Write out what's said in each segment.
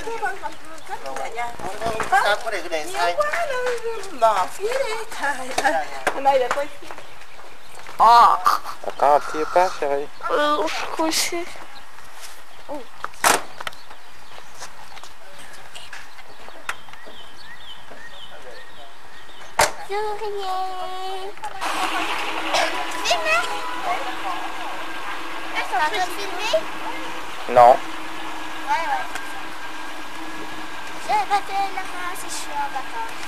Sao có để sai quá nó bỏ phía đi cái này là tôi có phía cá rồi Coucher. Journée. Filmer. Ça peut filmer? non. Ouais. Je vais faire la France, je suis en vacances.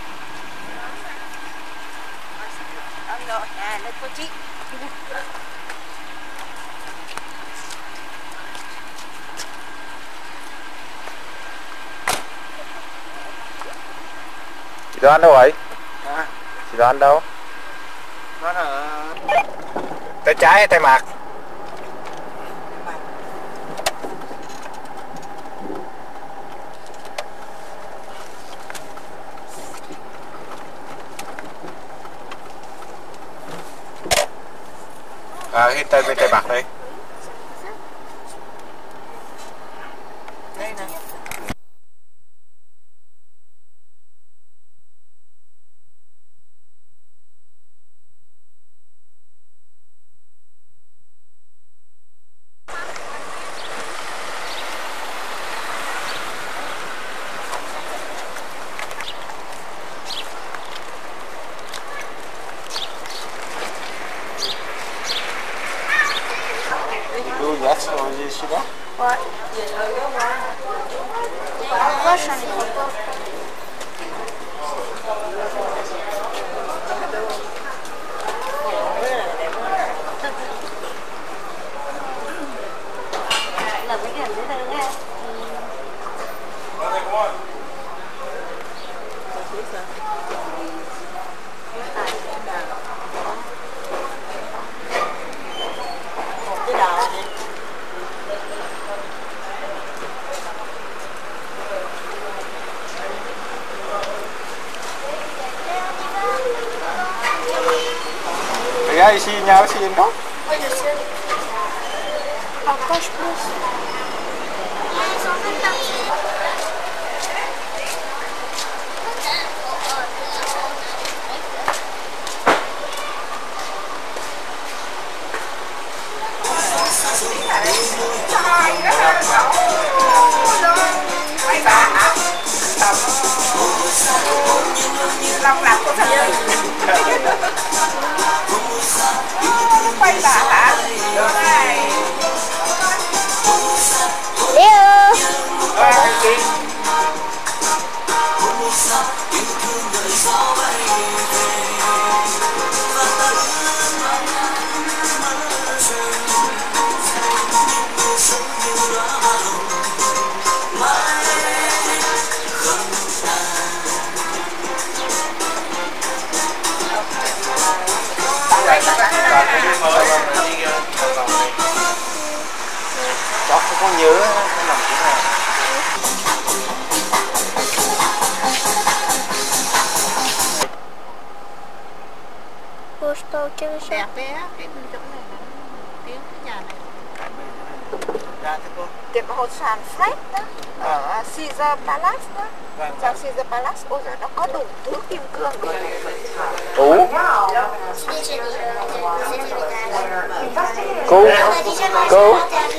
non nó có chị Chị Đoan đâu vậy? Chị Đoan đâu? nó là Tay trái hay tay mặt? Hít tay bên tay mặt đi. đây nè Ouais. Moi, j'en ai trop pas. là mấy cái này đây nha cái đào này Regarde ici, il y a aussi une dent. Oui, je sais. Encore, je pense. Ils sont en train de partir. Long lắm của thật quay bà hả? Này Léo. Cháu không có nhớ nó nằm chỗ nào. Cô tôi kêu đẹp sao? bé cái chỗ này là tiếng cái nhà này ra thế cô tiệm hồ sàn flat đó ở Caesar Palace đó trong Caesar Palace ôi giời nó có đủ thứ kim cương Ủa? Cô? Cô?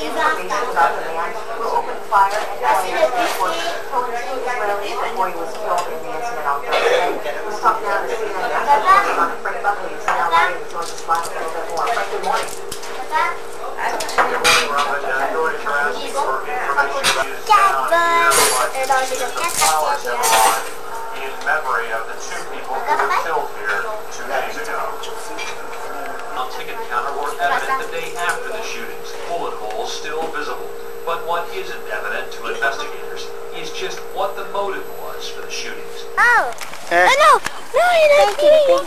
in memory of the two people who were killed here 2 days ago. Ticket counter were evident the day after the shootings, bullet holes still visible. But what isn't evident to investigators is just what the motive was for the shootings. Oh! Oh no! No, you're not kidding!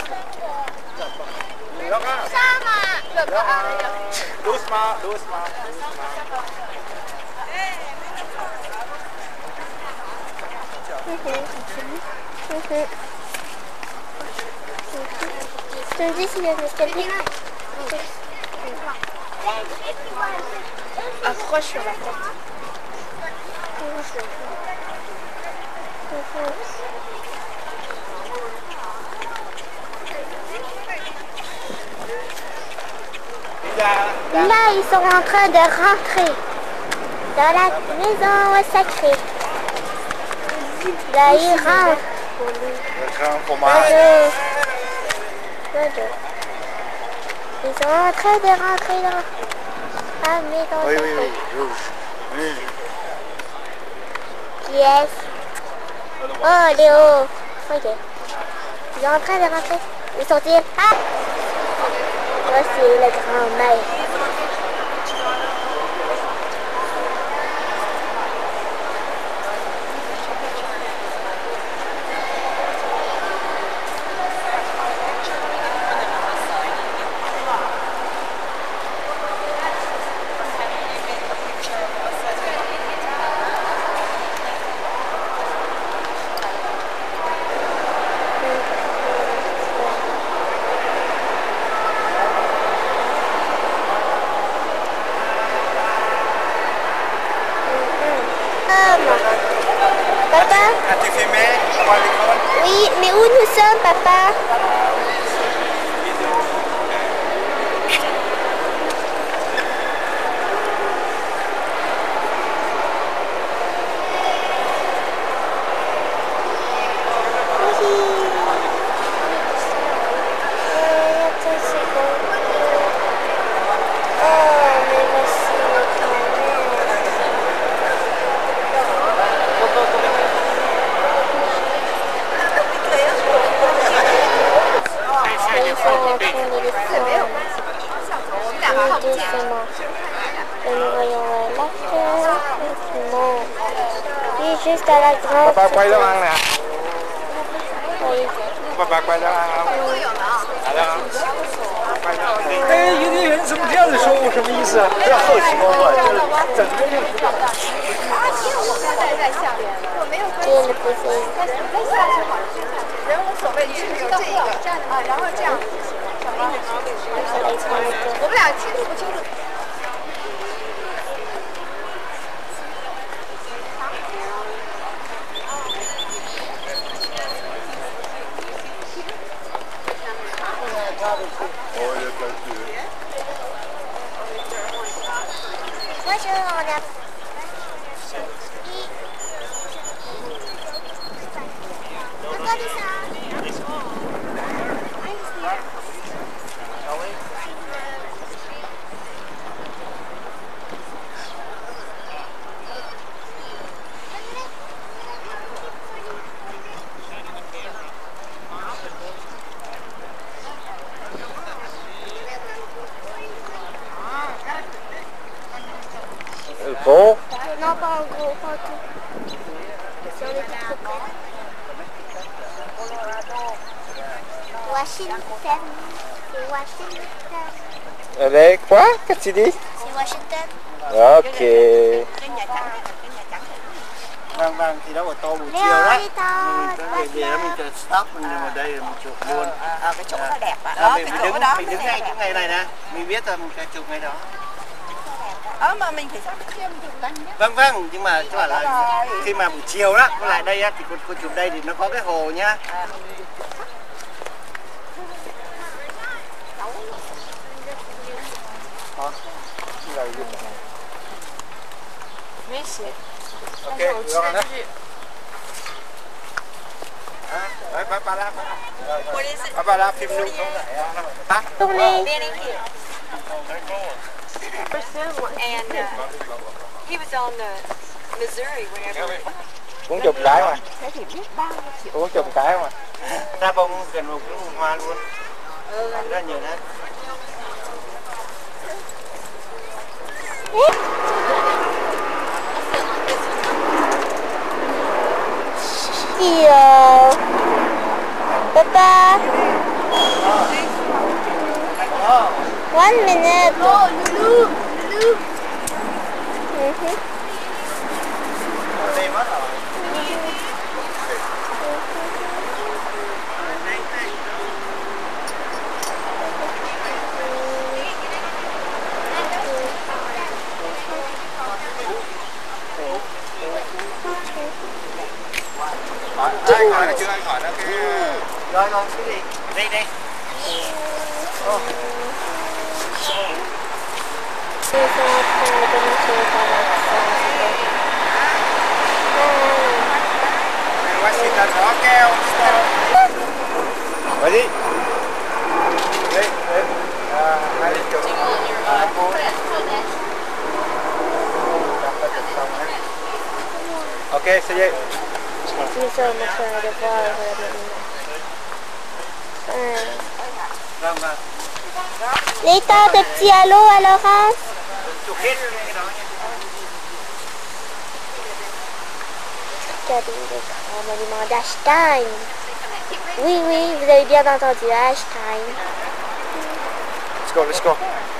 Sao mà? Đu smart. Здесь я не approche sur la tête. Là, ils sont en train de rentrer dans la maison sacrée. Là, ils rentrent. Ils sont en train de rentrer dans la maison sacrée. Qui est-ce? Oh, Léo. Ok. Ils sont en train de rentrer. Où sont-ils? Ah! Voici le grand-mère. Papa? As-tu filmé pour l'école? Oui, mais où nous sommes, papa? Juste à la grande. Papa quay đâu ăn nè. Oui. Papa quay đâu ăn không? À đâu không? Quay đâu ăn. 哎，有的人怎么这样子说我什么意思啊？不要好奇我，就是整个就知道。 这个不是。 人无所谓，只有这一个啊，然后这样。我们俩清楚不清楚？ Gros. Non, pas en gros, pas tout. Si on est trop près. Washington. C'est Washington. Ở đây quá, cái gì đi? C'est Washington. Ok. Vâng, thì đó là tô buổi chiều Léo đó. đi to. Mình về đó mình chụp stop, nhưng mà đây là mình chụp luôn. Cái chỗ nó đẹp ạ. Đó, cái chỗ đó. Mình đứng ngay chỗ ngày này nè, mình biết là mình sẽ chụp ngay đó. Mà mình phải sắp thêm chụp canh nhé. Vâng, nhưng mà chứ là khi mà buổi chiều đó, có lại đây á, thì cô chụp đây thì nó có cái hồ nhá. Ok, rồi đó. Bà ra phim luôn. Tournez. And he was on the Missouri whenever. Muốn chụp cái mà. Muốn chụp cái mà. Ra bông gần một cái bông hoa luôn. Rất nhiều đấy. Papa. 1 minute. Oh, Lulu. Đây mất rồi. Ai hỏi là chưa anh hỏi là cái Rồi rồi cái gì? Đi đi. Washington có keo. Vậy đi. Đấy, đấy. Hai lít chục. Ok, c'est bien. Nous sommes en train de voir Vâng vâng. l'état de petits halos à Laurence. Chụp hết cái đó nha. Regardez le grand monument d'Einstein. Oui, oui, vous avez bien entendu Einstein. Let's go, let's go.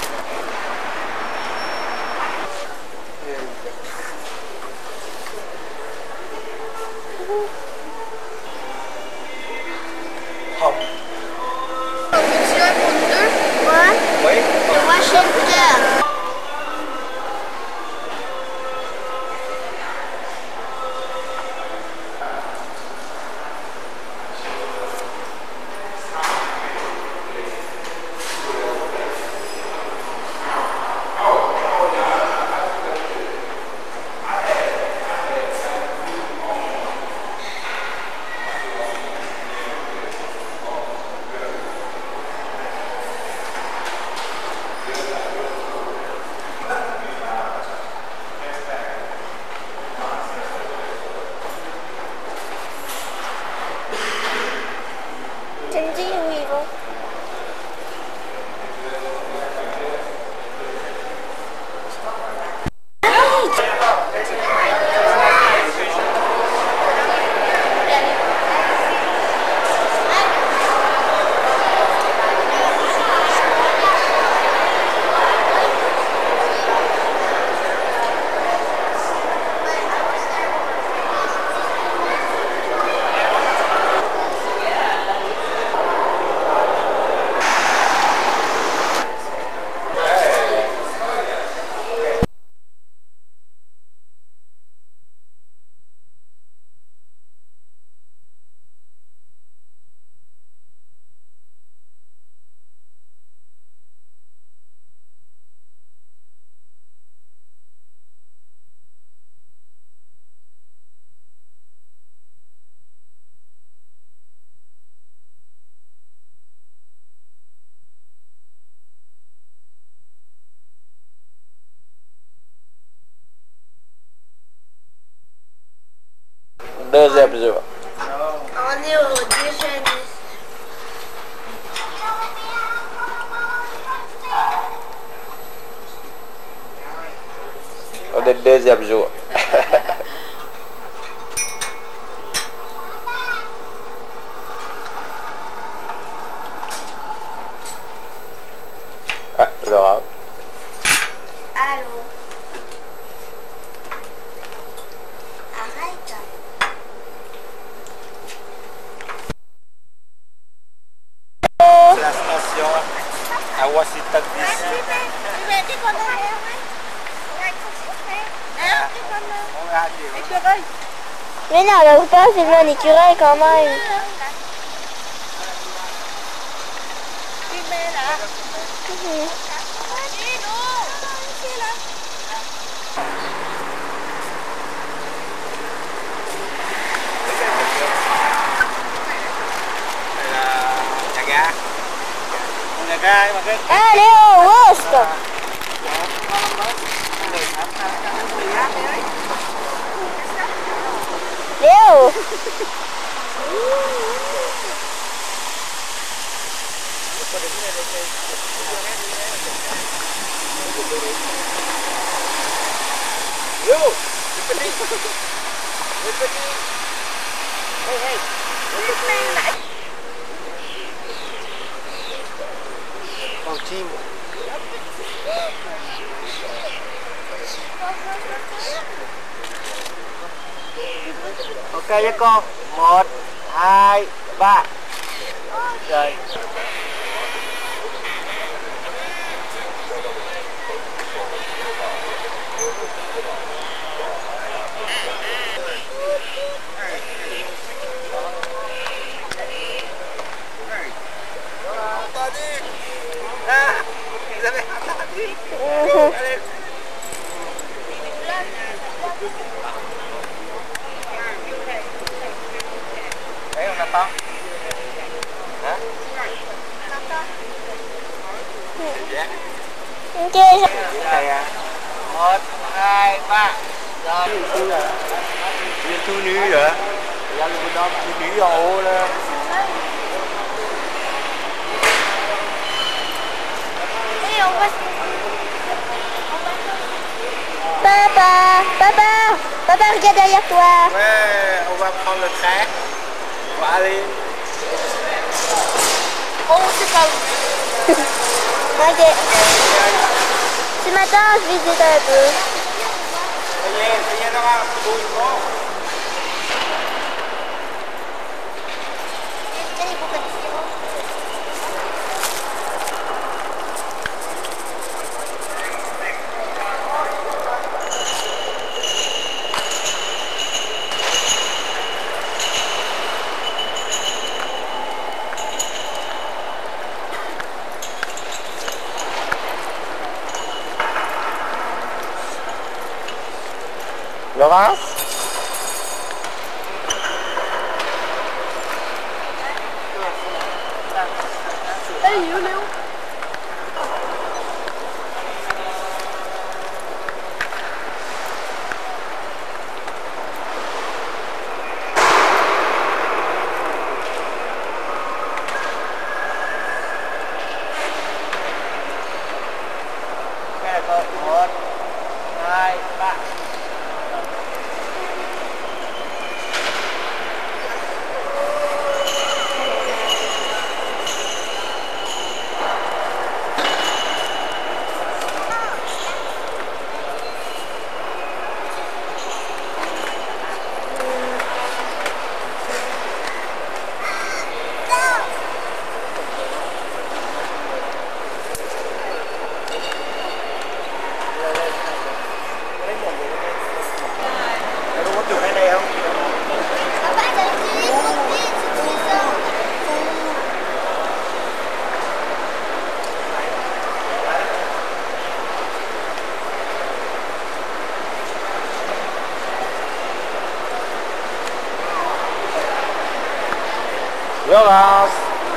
Oui. Washington. Tu me dis où ils vont. Deuxième jour. On est au déjeuner. On est deuxième jour. Ah, Laura. Allô. Arrête. C'est la station à Washington DC. On a dit. Mais non, on va pas filmer un écureuil quand même. Mhm. Nhà ga. Nhà ga mà cái Ah, Léo, Ost. Léo. Yo, le petit. Le petit. Hey, hey. Con chim. Ok với con. 1, 2, 3. Rồi. Thấy không Nam Tông? Hả? Chơi Này à. 1, 2, 3. Rồi. Chú nữ rồi. Dạ lúc đó chú nữ ổ lên. Papa, regarde derrière toi. Ouais, on va prendre le train. On va aller. Oh, c'est pas où. Ok. Ce matin, je visite un peu. Tự nhiên nó ra đuôi có. Laurence? Cái này 1, 2, 3. Có muốn chụp cái này không? Laurence.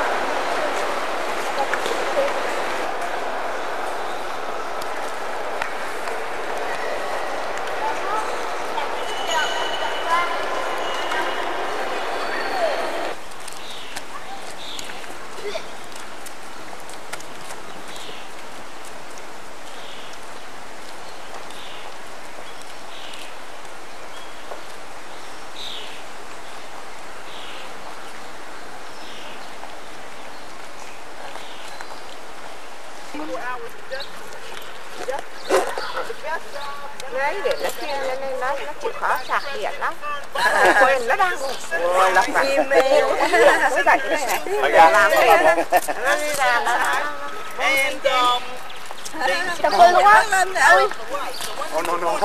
Đấy, để nó kia nên nó chịu khó sạc điện lắm. Quên nó đang ngồi lọc email. Với cả cái này này. Làm cái này nó đi làm nó. Tập quên luôn á. Oh no no.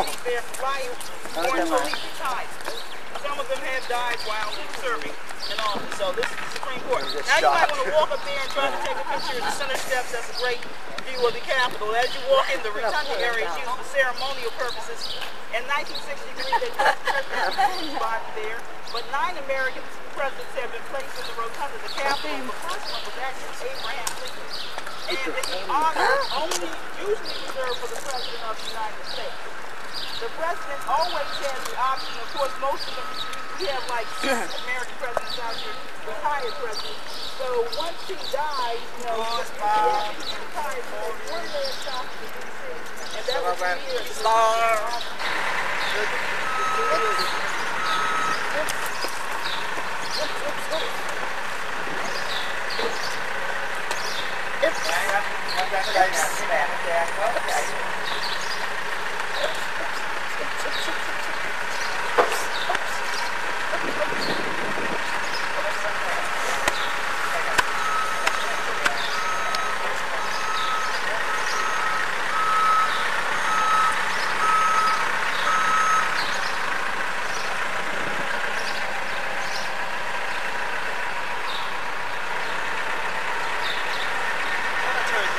Some of them have died while serving in office. So this is the Supreme Court. Now you might want to walk up there and try to take a picture of the center steps. That's a great view of the Capitol. As you walk in, the rotunda area is used for ceremonial purposes. In 1963, they put the president's spot there. But 9 American presidents have been placed in the rotunda of the Capitol. The first one was actually Abraham Lincoln. And this is honor only usually reserved for the President of the United States. The president always has the option. Of course, most of them, we have like 6 American presidents out here, retired presidents. So once he dies, you know, he actually retires. So there's one last stop in the DC, and that was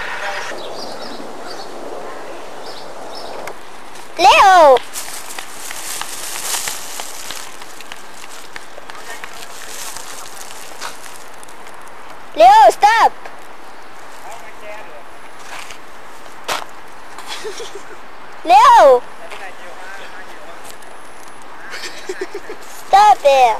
Léo! faire.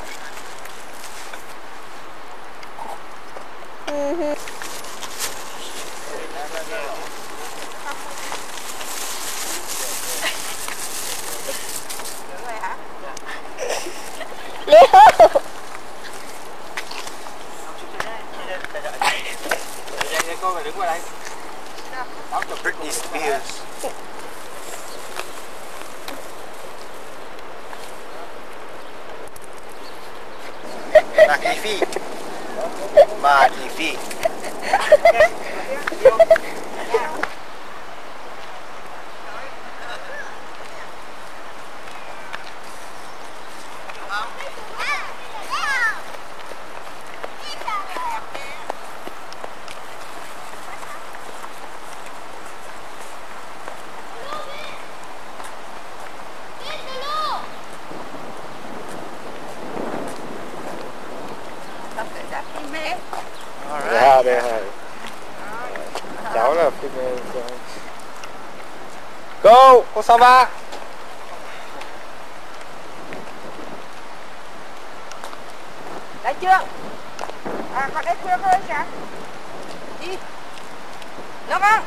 Léo. Cô phải đứng qua đây. Britney Spears. Bà Kỳ Phi. Bà Kỳ Phi. Dạ, đây rồi. Cháu là phim cô sao ba? Đấy chưa? À, con đấy chưa thôi kìa. Đi. Nó con.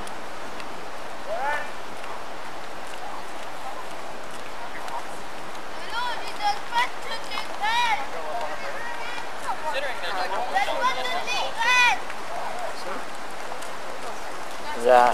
Dạ.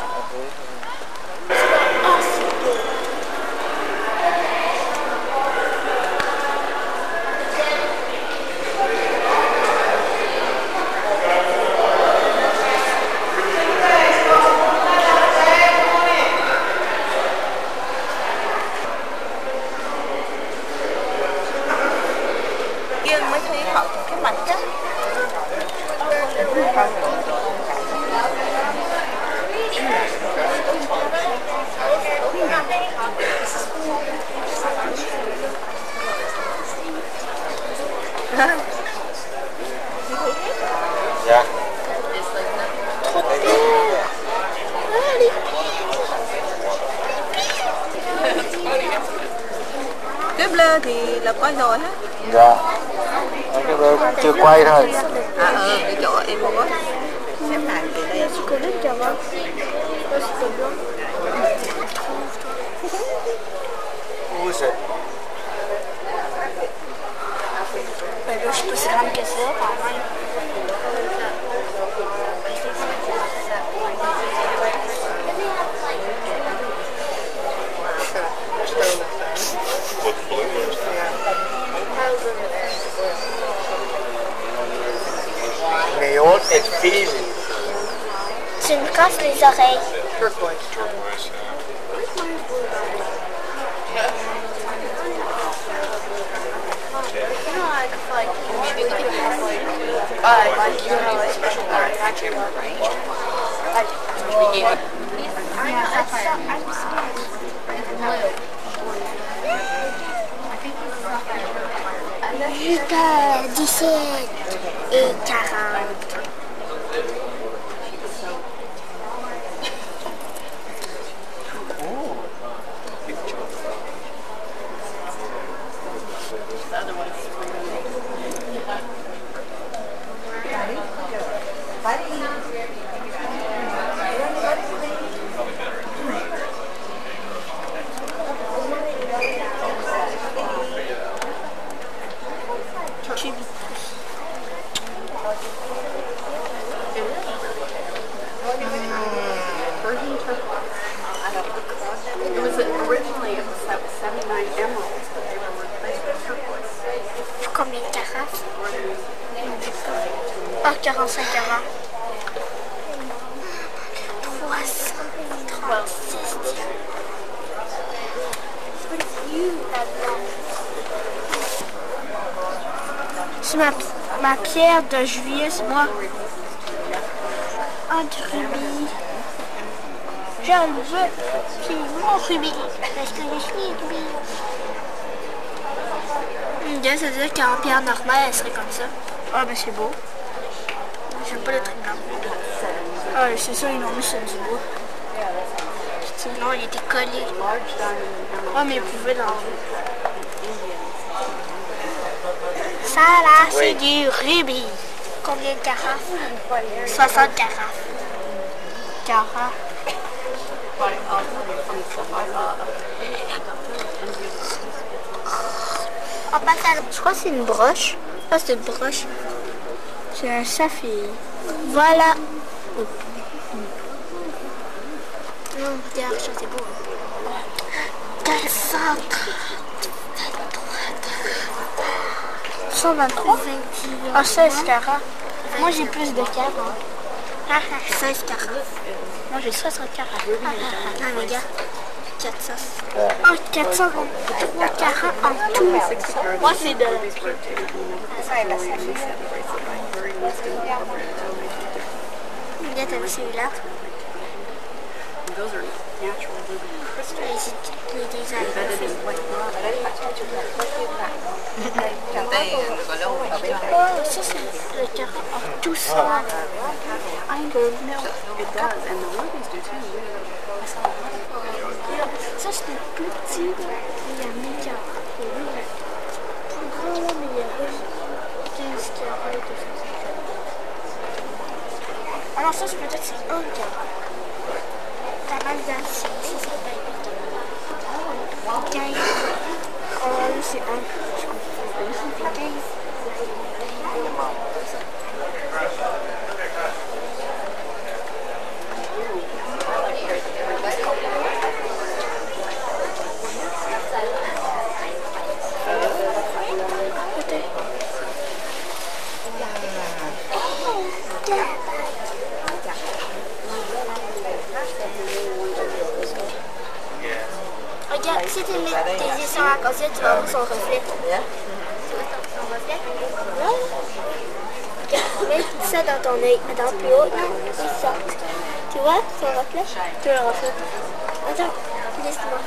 Kia mới thấy họ cái mặt chắc. Dạ. Cái blơ thì là coi rồi hết. Dạ. Cái bơ chưa quay thôi. À cái chỗ em có xếp lại từ đây. Où c'est? Je peux se rendre que ça, quand même. Mais haute et fine. Tu me casses les oreilles. Jusqu'à 17 et 40. Combien de carafes? Ah, 45 carafes. 336. C'est ma pierre de juillet, c'est moi. Un rubis. Je le veux. C'est mon rubis. Parce que je suis rubis. Ça veut dire qu'en pierre normale, elle serait comme ça. Ah, ben c'est beau. J'aime pas le truc blanc. Ah, c'est ça, ils l'ont mis sur du bois. Non, il était collé. Ah, mais ils pouvaient l'enlever. Ça là, c'est du rubis. Combien de carafes? 60 carafes. On passe à... Je crois que c'est une broche. Ah, c'est une broche. C'est un saphir. Voilà. Non, regarde, ça c'est beau. 123. Ah, 16 carats. Moi j'ai plus de carats. 16 carats. Moi j'ai 60 carats. Ah, les gars. 400. Oh, 423 carats en tout. Moi c'est de... Regarde, t'as vu celui-là? Oh, ça c'est le carré en tout ça. Ça c'est plus petit, il y a 1000 carats. Plus gros, mais il y a 15 carats. Alors ça c'est peut-être c'est 1 carré. T'as mal d'acier, ça c'est pas 15. Oh, lui c'est 1. Je comprends. C'est 15. Regarde, si tu mets tes yeux sur la casier, tu vas voir son reflet. Tu vois son reflet? Là. Regarde, mets ça dans ton œil. Attends, plus haut, là. Ça. Tu vois son reflet? Tu le reflet. Attends, laisse-moi.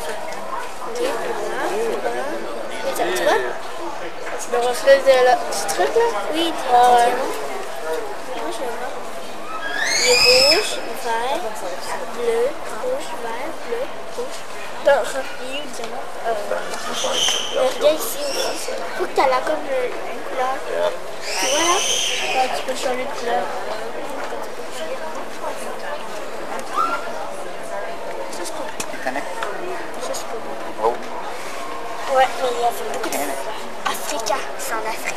Tu vois? Le reflet de ce truc là? Oui, moi je le vois. Il est rouge, vert, bleu, rouge, vert, bleu, rouge. Regarde ici aussi. Faut que tu as là comme une couleur. Tu vois là? Tu peux changer de couleur. Ça je peux. Ça je peux. Ouais, mais il y a beaucoup d'Afrique. C'est en Afrique.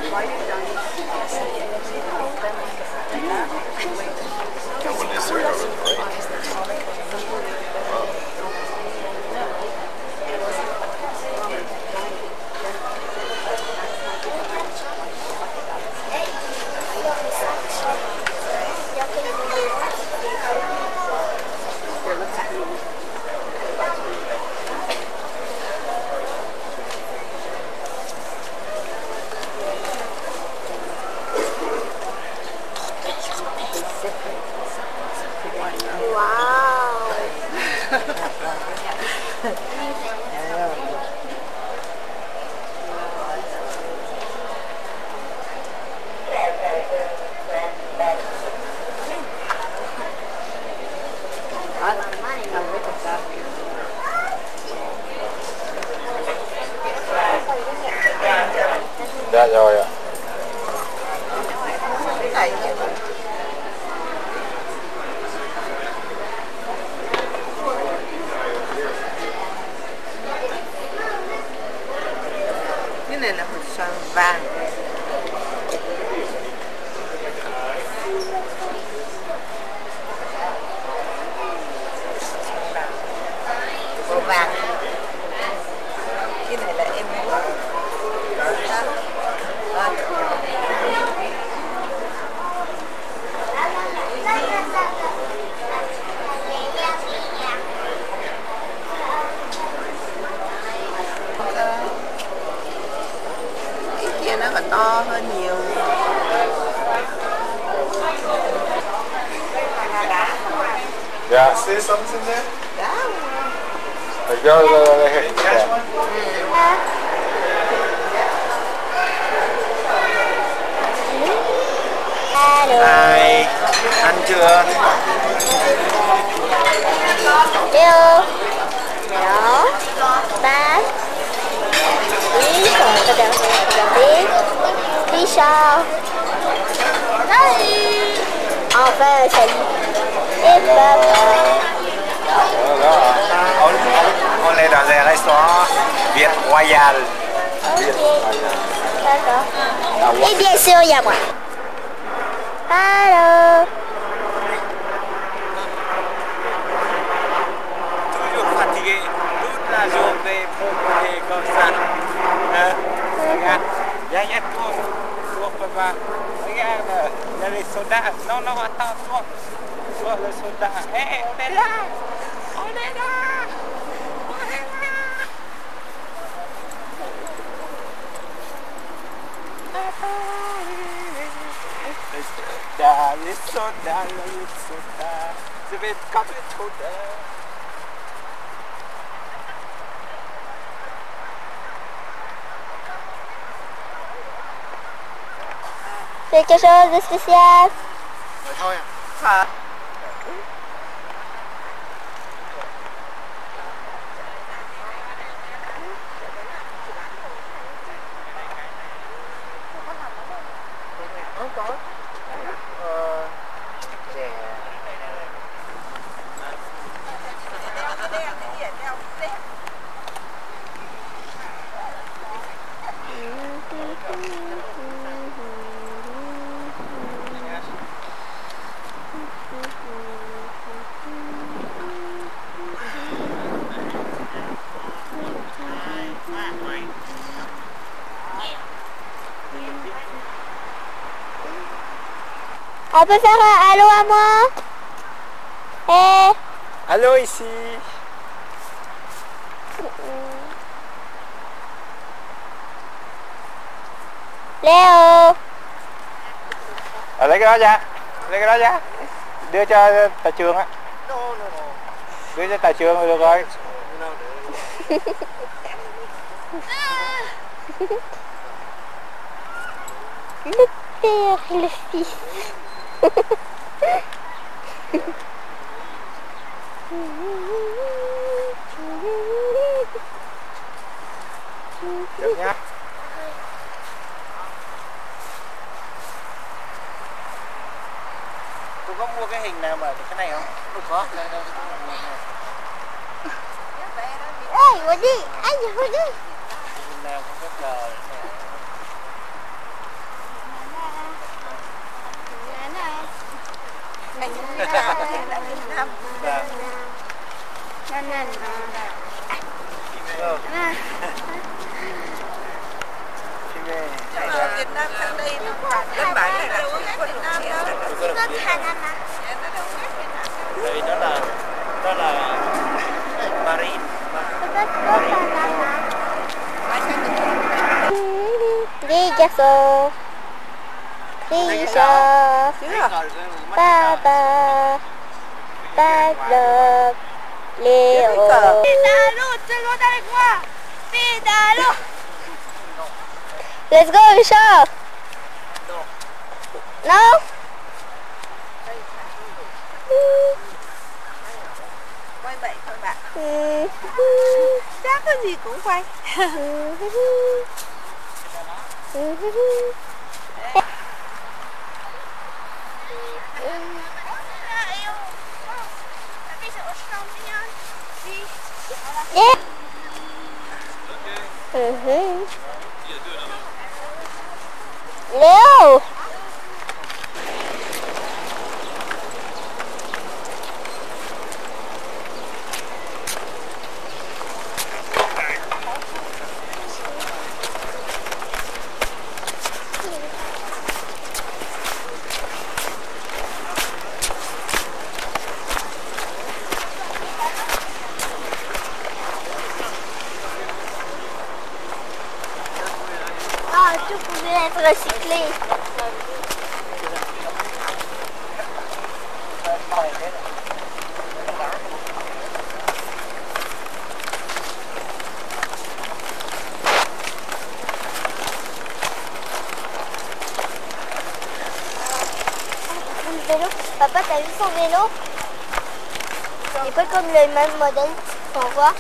Dạ rồi ạ. Cái này là hột xoàn vàng. Màu vàng. Cái này là em mua. Cái kia nó còn to hơn nhiều. Yeah. See something there? I go Catch one? Này, ăn chưa? Hello. Đó. Ba. Ý, còn cái đầu tiên. Richard. Salut. Enfin, salut. Et papa. On est dans un restaurant Viet Royal. Ok. D'accord. Et bien sûr, il y a moi. Allô. Toujours fatigué toute la journée pour courir comme ça. Hein? Regarde, il y a toi papa. Regarde, il y a les soldats. Non, non, attends, toi le soldat. Hé, on est là. On est là. On est là. Les soldats, je vais être comme les soldats. C'est quelque chose de spécial. On peut faire un allô à moi? Eh? Allô ici. Léo. Lấy cái đó ra. Lấy cái đó ra. Đưa cho Tài Trường á. Đưa cho Tài Trường được rồi. Le père et le fils. Được nha. Tôi có mua cái hình nào mà cái này không? Tôi có. Ê, vô đi. Anh vô đi. Hình nào cũng có cờ. Việt Nam sang đây đất bãi này là của Việt Nam đâu. Đây đó là Marine. Đi garçon. Richard. Papa. Pablo. Léo. Pédalo, tu le monde avec moi. Pédalo. Let's go, Richard. Non? Quay vậy thôi bạn. Chắc cái gì cũng quay. Yeah. Léo. Ah, tout pouvait être recyclé. Vélo. Papa, t'as vu son vélo? C'est pas comme le même modèle qu'on voit.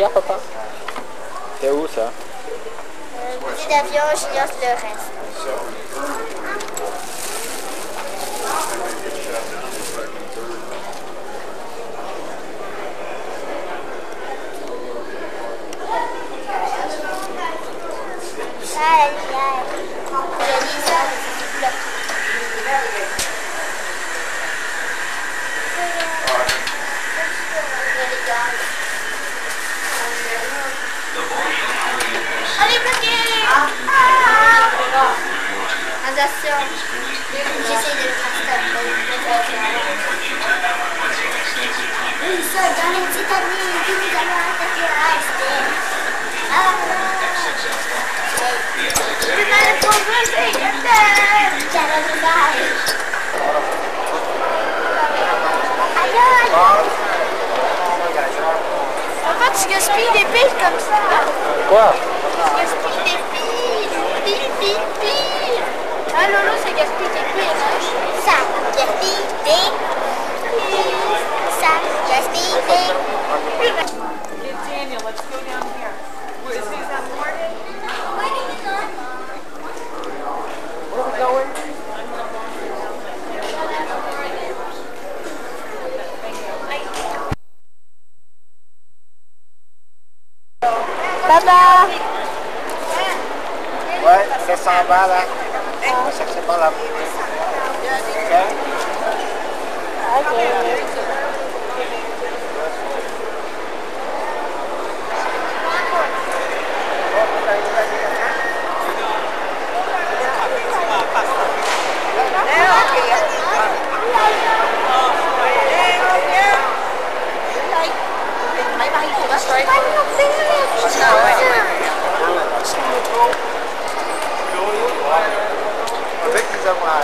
regarde, papa. C'est où ça? Petit d'avion, j'ignore le reste. Ah, la lumière. Je lis ça, c'est bloc. Allez, bloqué! Attention, j'essaie de le faire une seule dans les petites amies, nous allons attaquer Einstein. Tu m'as progressé, Papa, tu gaspilles des piles comme ça. Quoi? Tu gaspilles des piles. Piles. Ah, Lolo, ça gaspille des piles. Ça gaspille des piles. Ça gaspille des piles. Daniel, let's go down here. Where is that Morgan? Where we going? Papa. Ouais, c'est 100 balles là. On va chercher par là. Máy bay của bác rồi. Vết đi ra ngoài.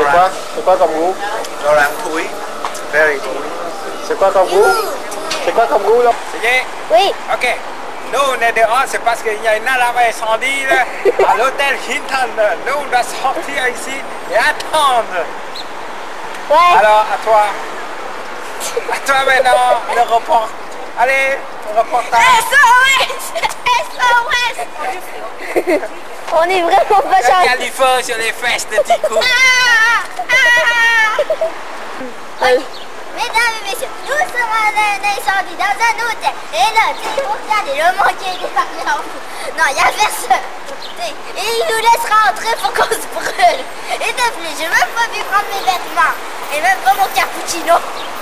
C'est quoi comme goût? Orange thúi. Very thúi. C'est quoi comme goût? C'est quoi comme goût là? C'est Oui. OK. Nous, on est dehors, c'est parce qu'il y a une alarme incendie là, à l'hôtel Hinton. Nous, on doit sortir ici et attendre. Ouais. Alors, à toi. À toi maintenant, le report. Allez, le reportage. SOS. On est vraiment pas Il y a chanceux. du feu sur les fesses de Tico. Mesdames et messieurs, nous sommes à un incendie dans un hôtel. Et là, tu sais, vous regardez le manqué des parents. Non, il n'y a personne. Et il nous laisse rentrer pour qu'on se brûle. Et de plus, j'ai même pas pu prendre mes vêtements. Et même pas mon cappuccino.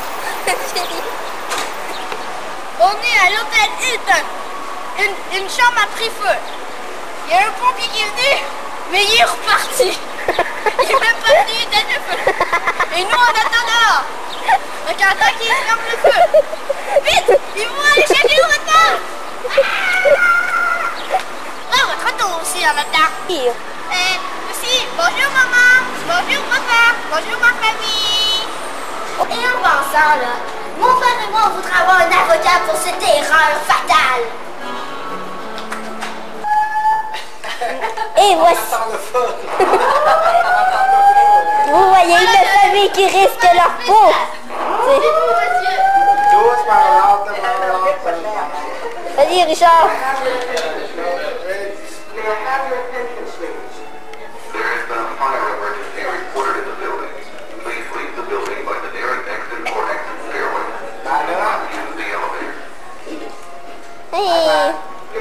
On est à l'hôtel Hilton. Une chambre a pris feu. Il y a un pompier qui est venu, mais il est reparti. Il est même pas venu éteindre le feu. Et nous, on attend dehors. Donc, attends qu'il ferme le feu. Vite, ils vont aller chercher le retard. Ah, votre retour aussi en même temps. Aussi, bonjour maman, bonjour papa, bonjour ma famille. Et en pensant, là, mon frère et moi, on voudrait avoir un avocat pour cette erreur fatale. Et voici. Vous voyez une famille qui risque leur peau. Vas-y, Richard. There has been a fire emergency reported in the building. Please leave the building by the nearest exit or exit stairway. Do not use the elevator. Hey.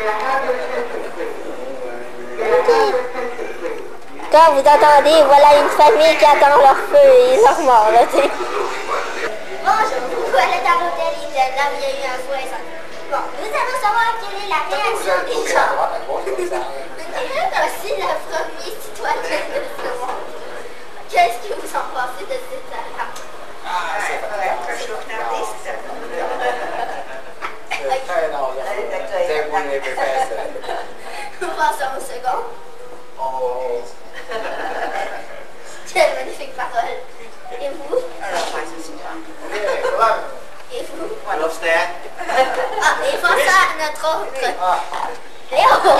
Quand vous entendez, voilà une famille qui attend leur feu et leur mort, là, tu sais. Bonjour, voilà dans l'hôtel Hilton, là où il y a eu un fou incendie. Bon, nous allons savoir quelle est la réaction des gens. Voici la première citoyenne de ce monde. Qu'est-ce que vous en pensez de cette alarme? Nous passons au second. Quelle magnifique parole. Et vous? Et vous? Lobster. Ah, et face à notre autre. Léo!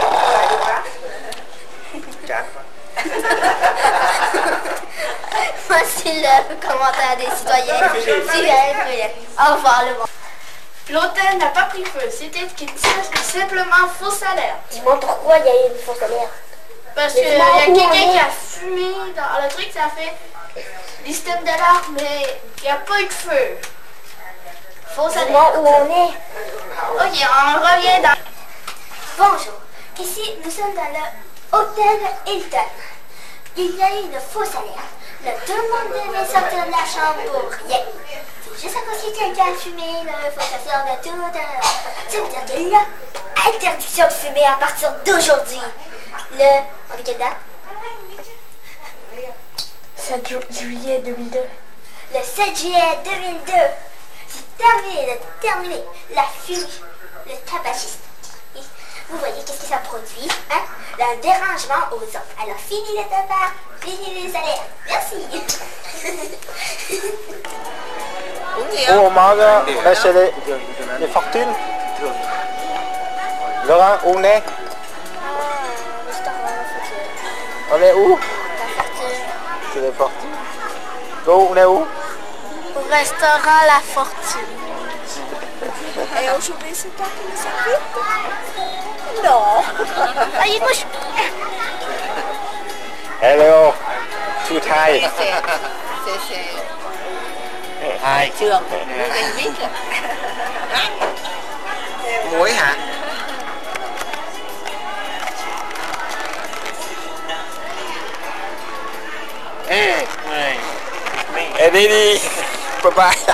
Voici le commentaire des citoyens. Au revoir le monde. L'hôtel n'a pas pris feu, c'était simplement fausse alerte. Dis-moi pourquoi il y a eu une fausse alerte. Parce qu'il y a quelqu'un qui a fumé dans le truc, ça fait des systèmes d'alarme, mais il n'y a pas eu de feu. Fausse alerte. Dis-moi où on est. Ok, on revient dans... Bonjour. Ici, nous sommes dans le hôtel Hilton. Il y a eu une fausse alerte. Là, tout le monde devait sortir de la chambre pour rien. C'est juste à cause que quelqu'un a fumé, il faut s'assurer de tout. Ça veut dire qu'il y a interdiction de fumer à partir d'aujourd'hui. On est quelle date? 7 juillet 2002. Le 7 juillet 2002. C'est terminé. La fumée, le tabagisme. Et vous voyez qu'est-ce que ça produit, hein? Un dérangement aux autres. Alors, fini le tabac, fini les alertes. Merci. Où on mange? On est chez les Fortunes. Laurent, où on est? On est où? C'est les Fortunes. Go, on est où? Au restaurant La Fortune. Et aujourd'hui, c'est toi qui nous invite? Non. Allez, bouge. Hello. Tout Thai. Hai. Trường, người ta biết rồi. Muối hả? Ê, Et đi đi. Bye bye.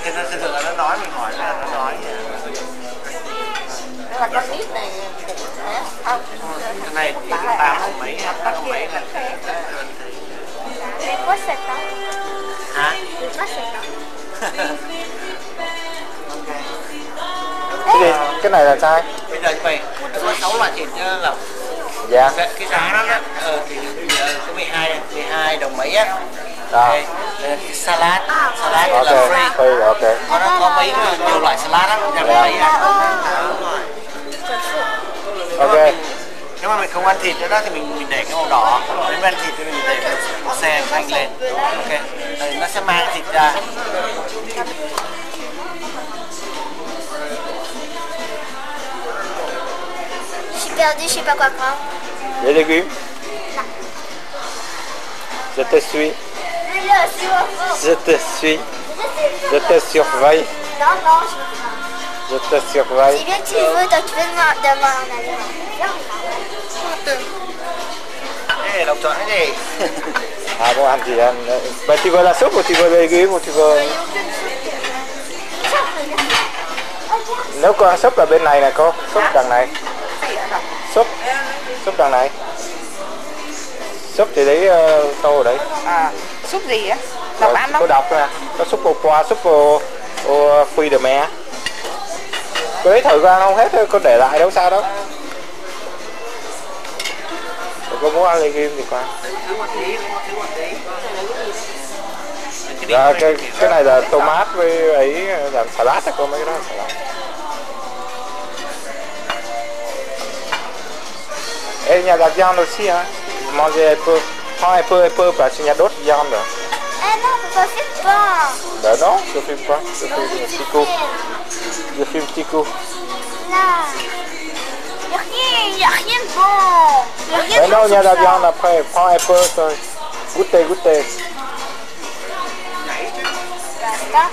Thì nó thường là nó nói, mình hỏi là nó nói. Đây là con nít này không? Cái này thì 8 mấy là J'ai pas 7 ans. hả? J'ai pas 7 ans. Cái này là sai. Bây giờ như vậy, có 6 loại thịt là Dạ. cái giá đó thì số 12 đồng mấy á. À. Cái salad là Ok, free. free, ok. Nó có mấy nhiều loại salad á, nhà mấy á. Ok. Nếu mà mình không ăn thịt nữa đó thì mình để cái màu đỏ. Nếu mình ăn thịt thì mình để cái màu xe xanh lên. Ok. Rồi nó sẽ mang thịt ra. Je suis perdue, je sais pas quoi prendre. Les légumes. Je te suis. Mais là, c'est ma faute. Je te suis. Je te surveille. Non, non, je veux pas. Je te surveille. C'est bien que tu veux, donc tu peux de m'en aller. Ê, đọc chọn cái gì? À, muốn ăn gì ăn. Mà tu veux la soupe ou tu veux les légumes ou tu veux... Nếu có ăn súp là bên này nè cô. Súp đằng này. Súp. Súp đằng này. Súp thì đấy tô ở đấy. À, súp gì á? Đọc ăn Cô không? đọc nè. Có súp bò qua, súp bò phi de mè. Cô lấy thử ra không hết thôi, cô để lại đâu sao đâu. Cô muốn ăn legume thì qua. Dạ, cái này là tomat với ấy làm salad á cô, mấy cái đó là salad. Et il y a de la viande aussi, hein. Manger un peu, prends un peu, parce qu'il y a d'autres viandes. Eh non, papa, fais pas. Ben non, je filme pas, je filme un petit coup. Je filme un petit coup. Là. Il y a rien de bon. Il y a rien Ben de non, bon il y a de sur la ça. viande après, prends un peu, thôi. Goûtez, goûtez. Basta.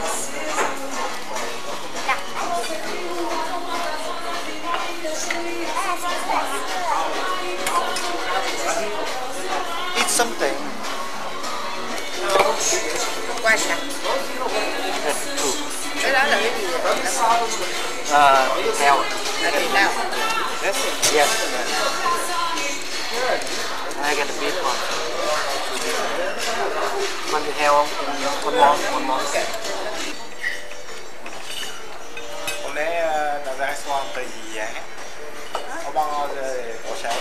Eat something. Qua sẵn. Cái đó là cái gì vậy? Heo. Thịt nào? Yes. I get the beef one. Ăn thịt heo không? Một món. Hôm nay là ra xoan từ gì vậy? Có bao giờ có sáng?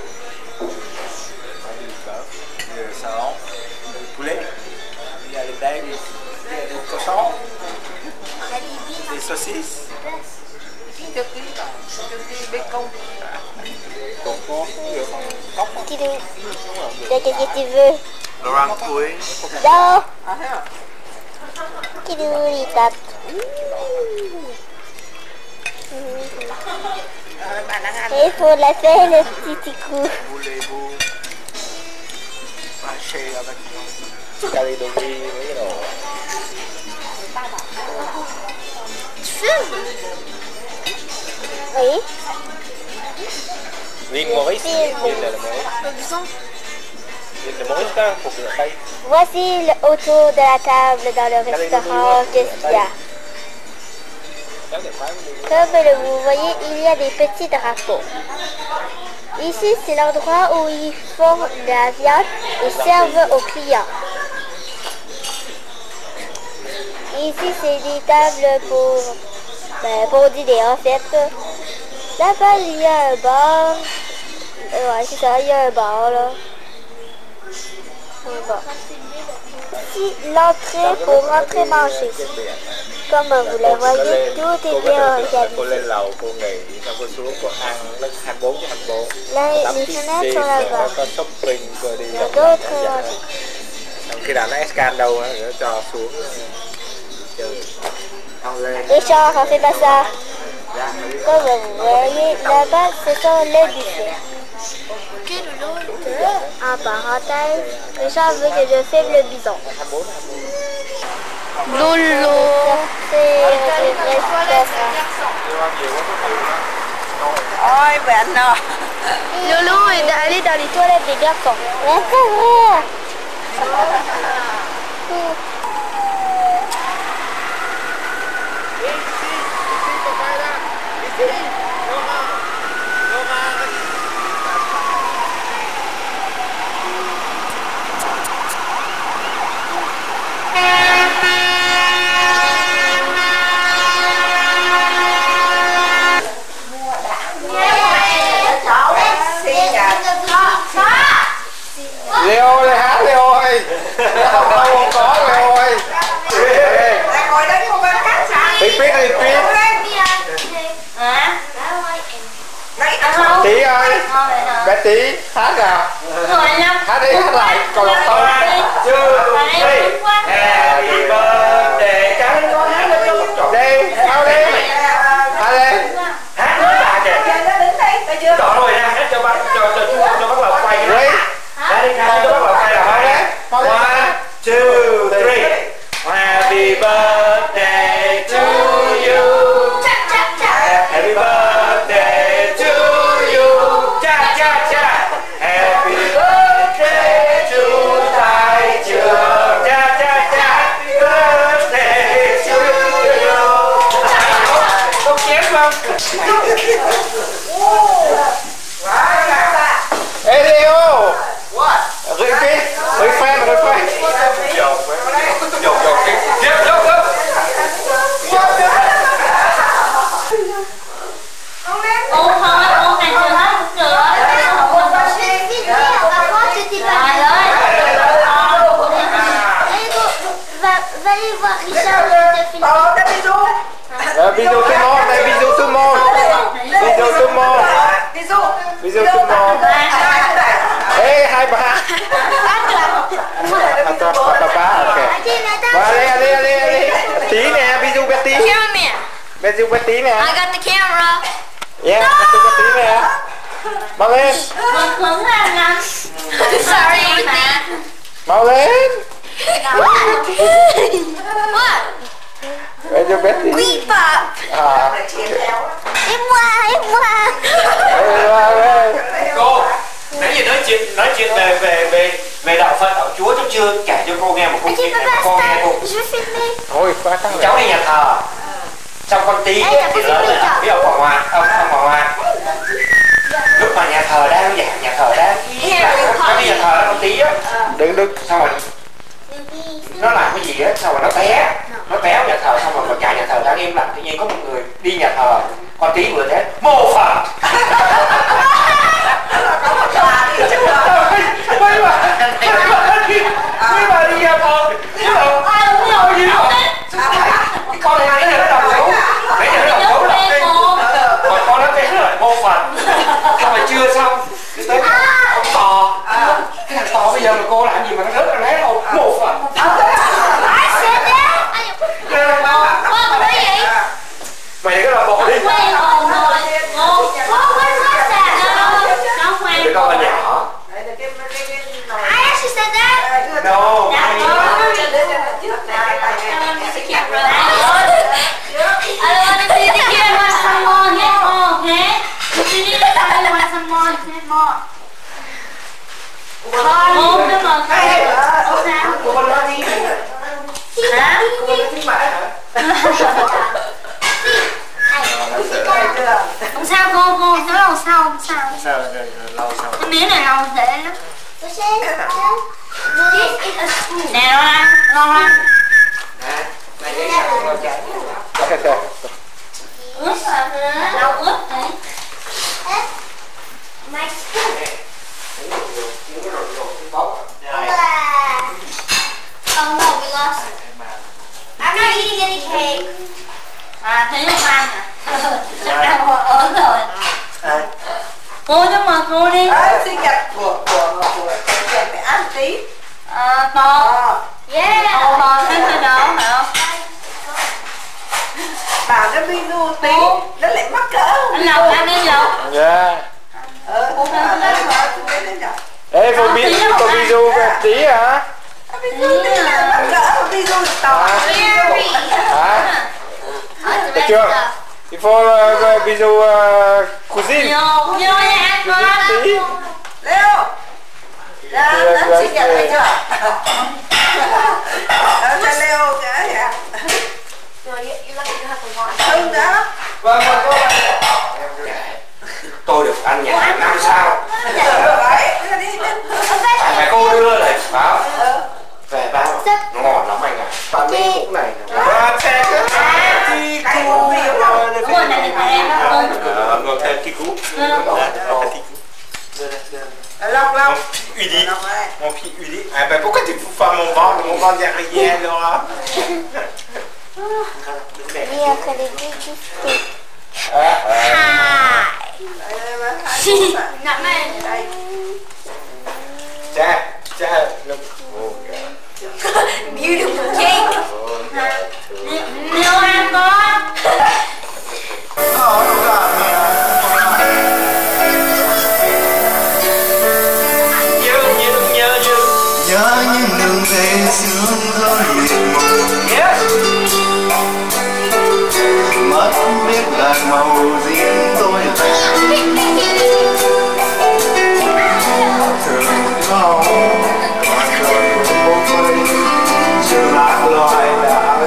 Có đi bớt, rồi salon, poulet, il y a les beiges, il y a des cochons, des saucisses. Trước khi bacon. Có được không? Cốc không? Tu veux. Qu'est-ce que tu veux? Laurent Coué. Đâu? À thế à? Qui nous dit ça? Bạn đang ăn. Il faut la faire le petit coup. Voulez-vous marcher avec moi? Caledonie, mấy cái đồ. Tu fumes? Oui. L'île Maurice, l'île de Maurice. L'île de Maurice, là, faut que je paye. Voici autour de la table dans le restaurant. Qu'est-ce qu'il y a? Comme vous voyez, il y a des petits drapeaux. Ici, c'est l'endroit où ils font de la viande et servent aux clients. Ici, c'est des tables pour dîner, en fait. Là-bas, il y a un bar. Ouais, c'est ça, il y a un bar, là. Un bar. Ici, l'entrée pour rentrer manger. Comme vous le voyez, tout est bien Cô organisé. lên lầu, cô nghỉ, xong cô xuống, cô ăn, nó 24/24. Là, Tắm les piscine, fenêtres sont rồi là-bas. có shopping, rồi đi Il y a vòng d'autres. vòng. Xong khi nào nó scan đâu á, rồi nó cho xuống chơi. Không lên. Les chars, on fait pas ça. Comme vous voyez, là-bas, ce sont les buffets. En parenthèse, Richard veut que je filme le bison. Lolo. C'est le restaurant. Ôi bạn nào. Lolo est allé dans les toilettes des garçons. Mais c'est vrai. Leo ơi, hát Leo ơi. Không có Leo ơi. Ngồi đây một bên hát sao? Repeat. Tí ơi. Bé Tí hát à? Hát đi, hát lại. Còn một câu. Happy birthday. Cháu lên con hát lên. Đi, sao đi. Hát lên. Hát nữa bà kìa. Rõ rồi nha, hát cho bác vào quay cái đấy. Hát cho bác vào quay là hai đấy. 1, 2, 3. Happy birthday to you. Happy birthday to you. Cha cha cha. Happy birthday to Thái Trường. Cha cha cha. Happy birthday to you. Không chém không? Hey Leo. What? Repeat. Refrain. Va aller voir Richard, il te fait Bisous tout le monde. Bisous tout le monde. Bisous tout le monde. Bisous tout le monde. Hey, hai bà. Ba, ok. Allez. Tí nè, bisous bé Tí. Bisous bé Tí nè. I got the camera. Yeah, bisous bé Tí nè. Mau lên. Sorry, man. Mau lên. What? Bisous bé Tí. Beep up. À. Em qua. Cô, nãy giờ nói chuyện về đạo Phật, đạo Chúa cháu chưa kể cho cô nghe một câu chuyện này, cô nghe cô. Je vais filmer. Thôi, quá tăng Cháu đi nhà thờ, xong con Tí thì lớn lên biết ông Hoàng Hoa. Lúc mà nhà thờ đang giảng, cháu đi nhà thờ con Tí á, Đừng. xong rồi nó làm cái gì á, xong rồi nó té nhà thờ, xong rồi cả nhà thờ đang im lặng, tự nhiên có một người đi nhà thờ, con Tí vừa thế mô Phật. Mấy bà đi nhà thờ, con này nãy giờ nó đọc dấu, còn con nó tên là mô Phật, xong rồi chưa xong, tới ông Tò, cái thằng Tò bây giờ mà cô làm gì mà nó rớt ra đấy đâu, mô Phật. Mày cái là bộ đi. Cái con là nhỏ. I actually said that. No. Không sao cô nó lâu sau không sao. Sao lâu sau. Cái miếng này lâu dễ lắm. This is a spoon. Nè lo ăn. Ướt hả? Đâu ướt đấy. My spoon. Oh no, we lost it. I'm not eating any cake. À thấy không ăn à? Chắc đang ớn rồi. Cô cho mà cô đi. Sinh nhật của phải ăn tí. Bò. Yeah. Bò thêm cái đó phải không? Bảo nó video tí, nó lại mắc cỡ. Anh Lộc ăn đi Lộc. Yeah. Cô thêm cái đó. Ê, có video bé Tí hả? Mắc cỡ, video to. Hả? Được chưa? Il faut bisous cuisine. Vô nha con. Tí. Leo. Nó sinh nhật thấy chưa? Cho Leo cái hả? Không đó. Tôi được ăn nhà 5 sao. Mẹ cô đưa lại báo. Về bao ngon lắm anh ạ. Bạn mấy cục này. Đúng rồi, này thì em Ngọt thêm tí cú. Lọc. Udi. Mon petit Udi. Ah ben pourquoi tu fous pas mon ventre derrière là? Oui, après les deux qui Beautiful cake. No, I'm not. Nhớ những đường về sương gió liệt mất biết là màu riêng tôi thường không còn cơn vô vây chưa lạc loài đã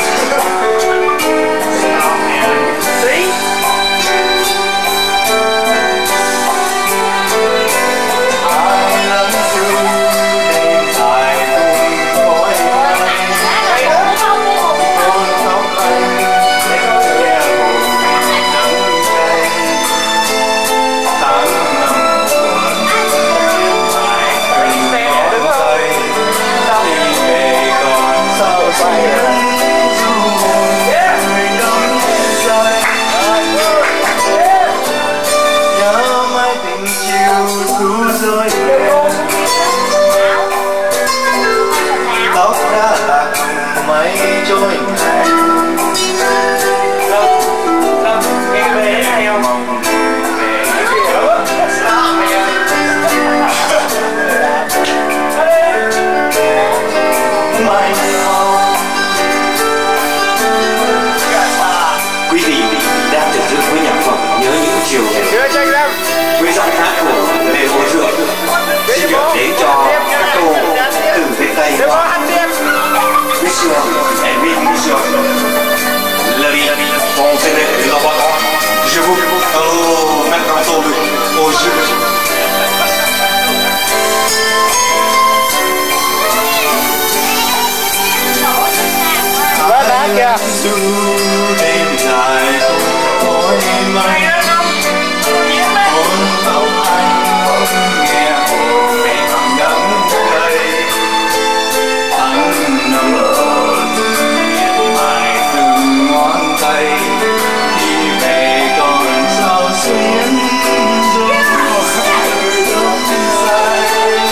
tóc đã lạc mấy trôi ngày mong về Quý vị đang thưởng thức với nhạc phẩm Nhớ những chiều hè với giọng hát của Lê Hồ Thượng. Xin gửi đến cho các cô từ phía Tây Mission et Mission. La vie, on fait des laboratoires. Je vous maintenant tombe au jeu. Kìa. đêm dài tối mây hôn tóc anh nghe hồn đắng cay anh nằm ở miền mài từng ngón tay đi về còn sao xuyến rồi đông dài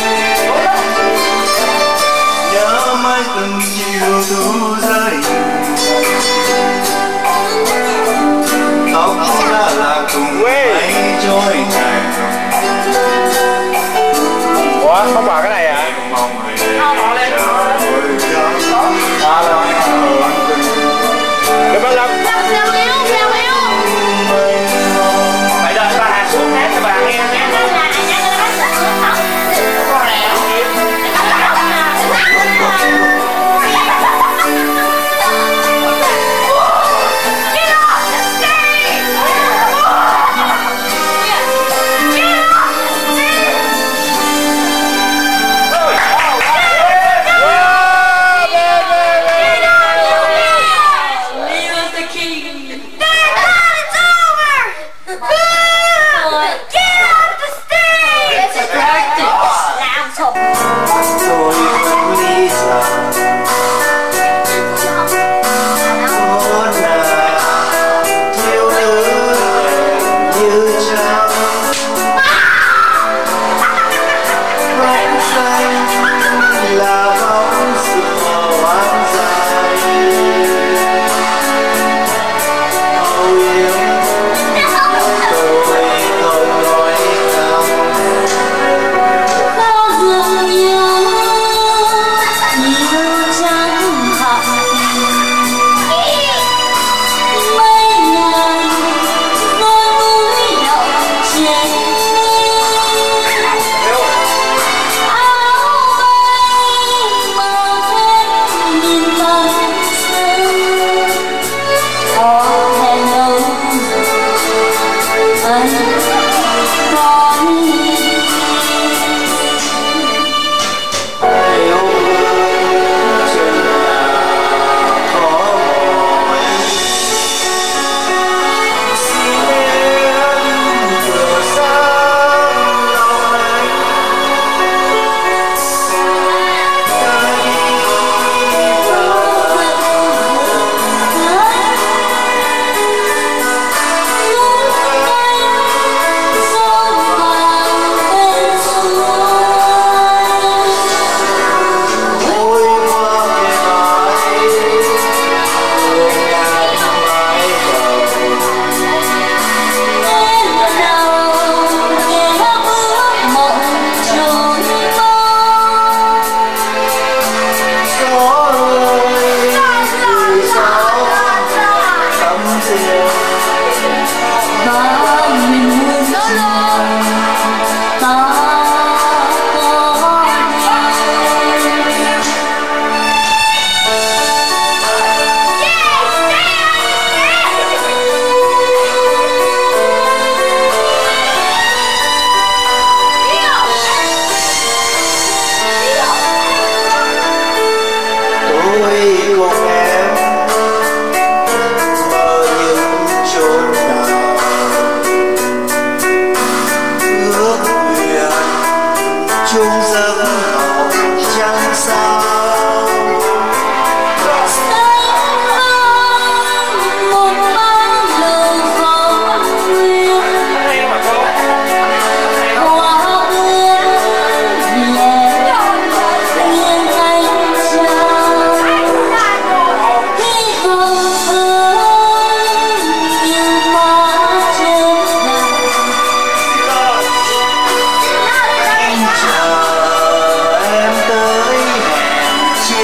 nhớ mãi từng chiều thu rơi tóc đã là cùng mấy trôi ngày Ủa, không vào cái này à? mong về Được bao lâu? Phải đợi bà Hà xuống hát cho bà nghe nhé.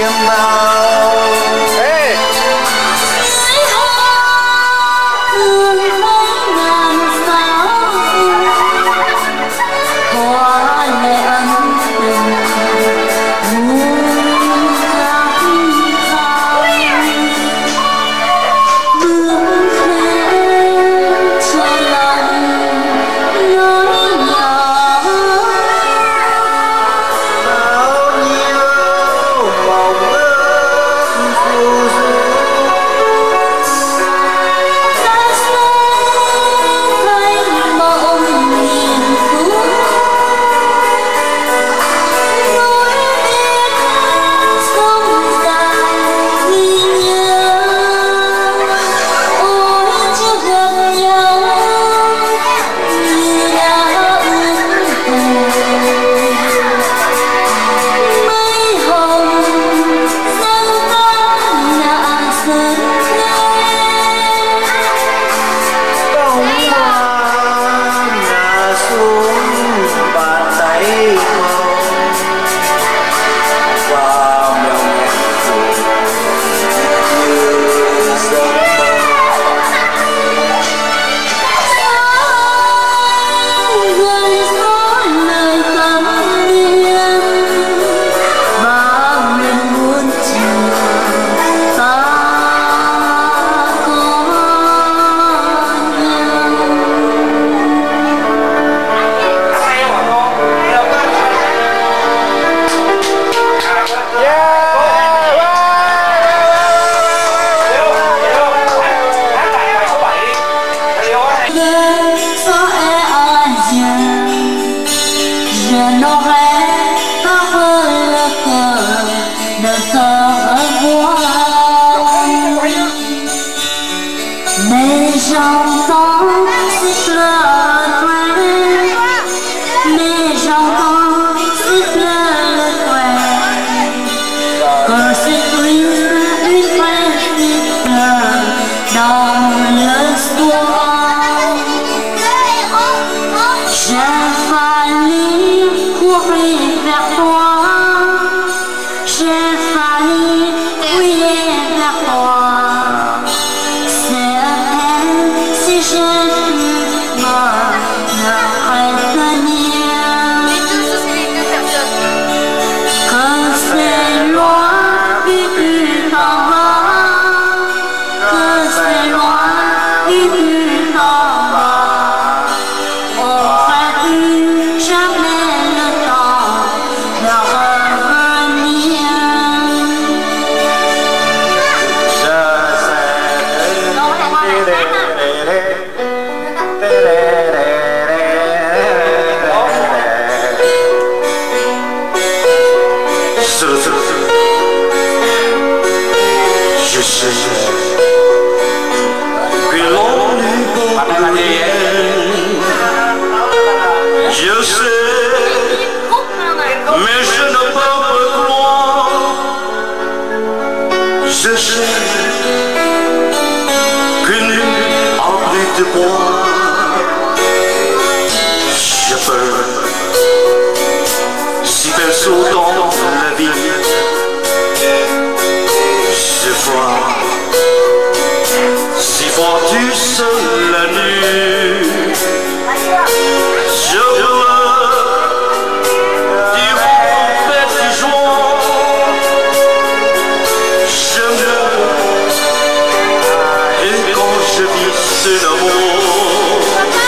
niềm bao.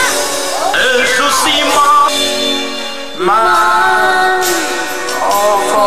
Man of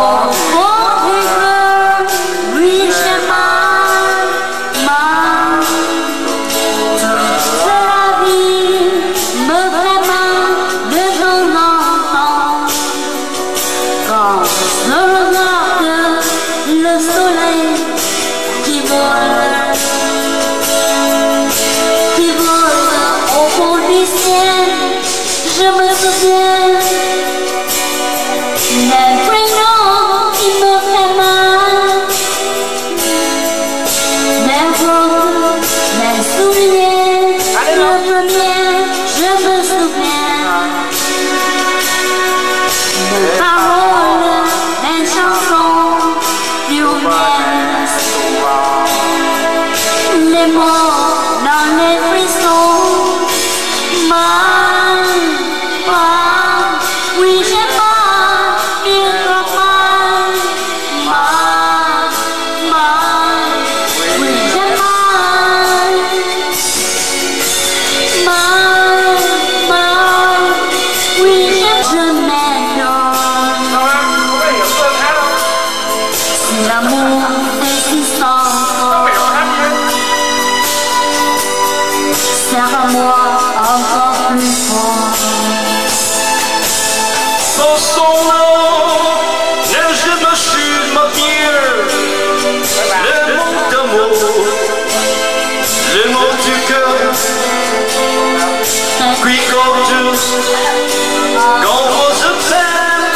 tous comme je t'aime.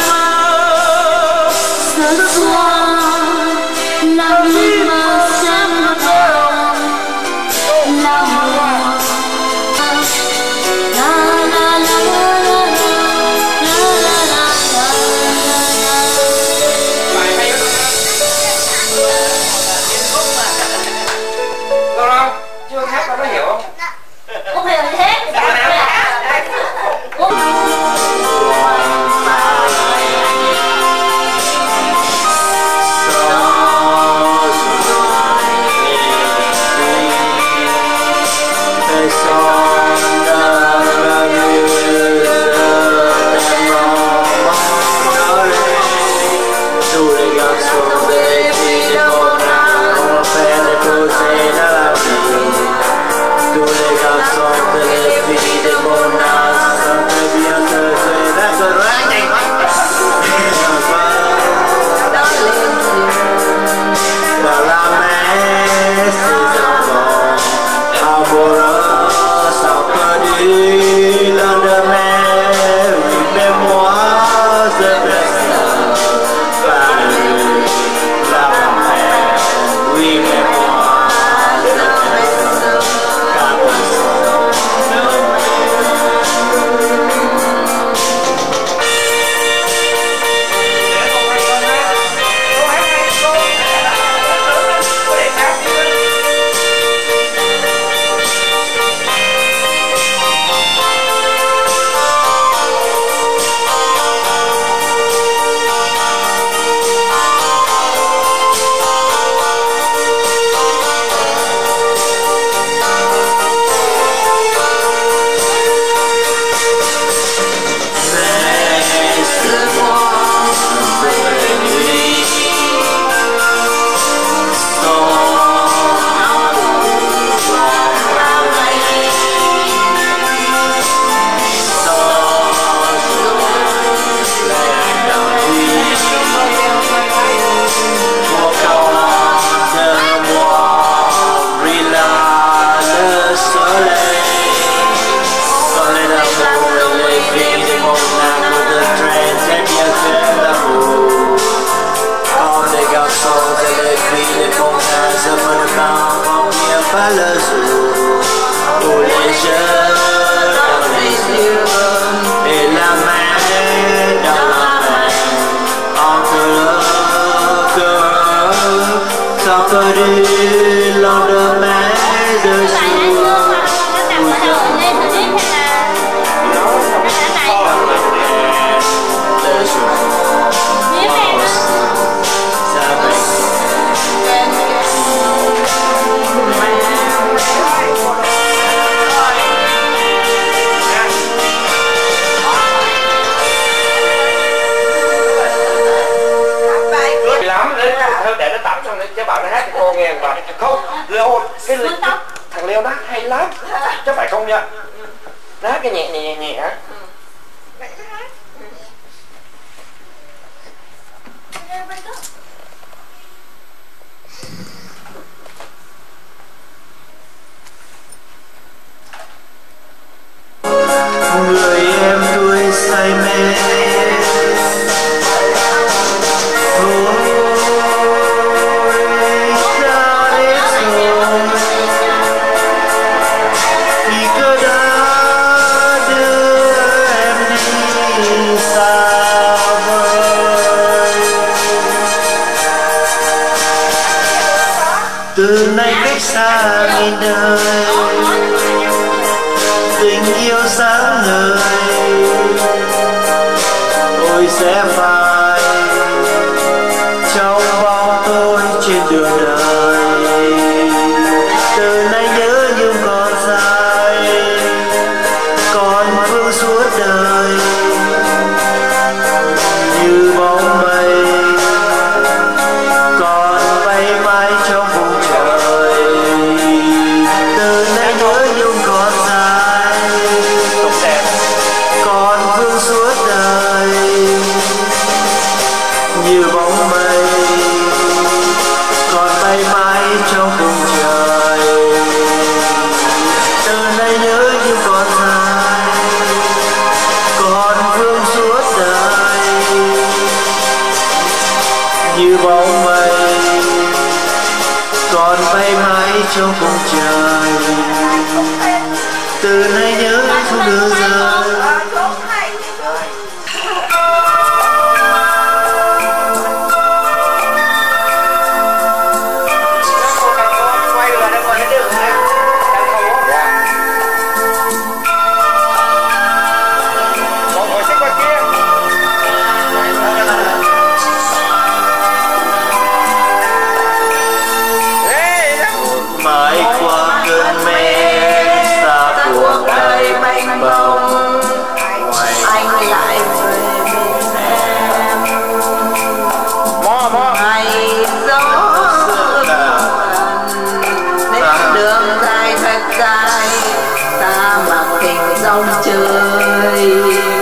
Ce soir, l'amour me sème pas. L'amour. La la la la la la la la la. Đâu đâu? Chưa hát đâu, nó hiểu không? Không hiểu gì hết. Để nó tắm xong cháu bảo nó hát cho cô nghe và không, Leo cái thằng Leo nó hát hay lắm, cháu phải công nhận. Nó hát cái nhẹ nhẹ nhẹ. Người em tôi say mê từ nay cách xa nghìn đời, tình yêu sáng ngời ôi sẽ phai trong bóng tôi trên đường đời. Từ nay nhớ nhung còn dài, còn vương suốt đời như bóng mây còn bay mãi trong vùng trời. Từ nay nhớ nhung còn dài, còn vương suốt đời như bóng mây còn bay như bóng mây, còn bay mãi trong khung trời. Từ nay nhớ không đưa rơi. Mãi qua cơn mê xa cuộc đời mênh mông, anh lại về bên em. Ngày gió đến đường dài thật dài, ta mặc tình dòng trời.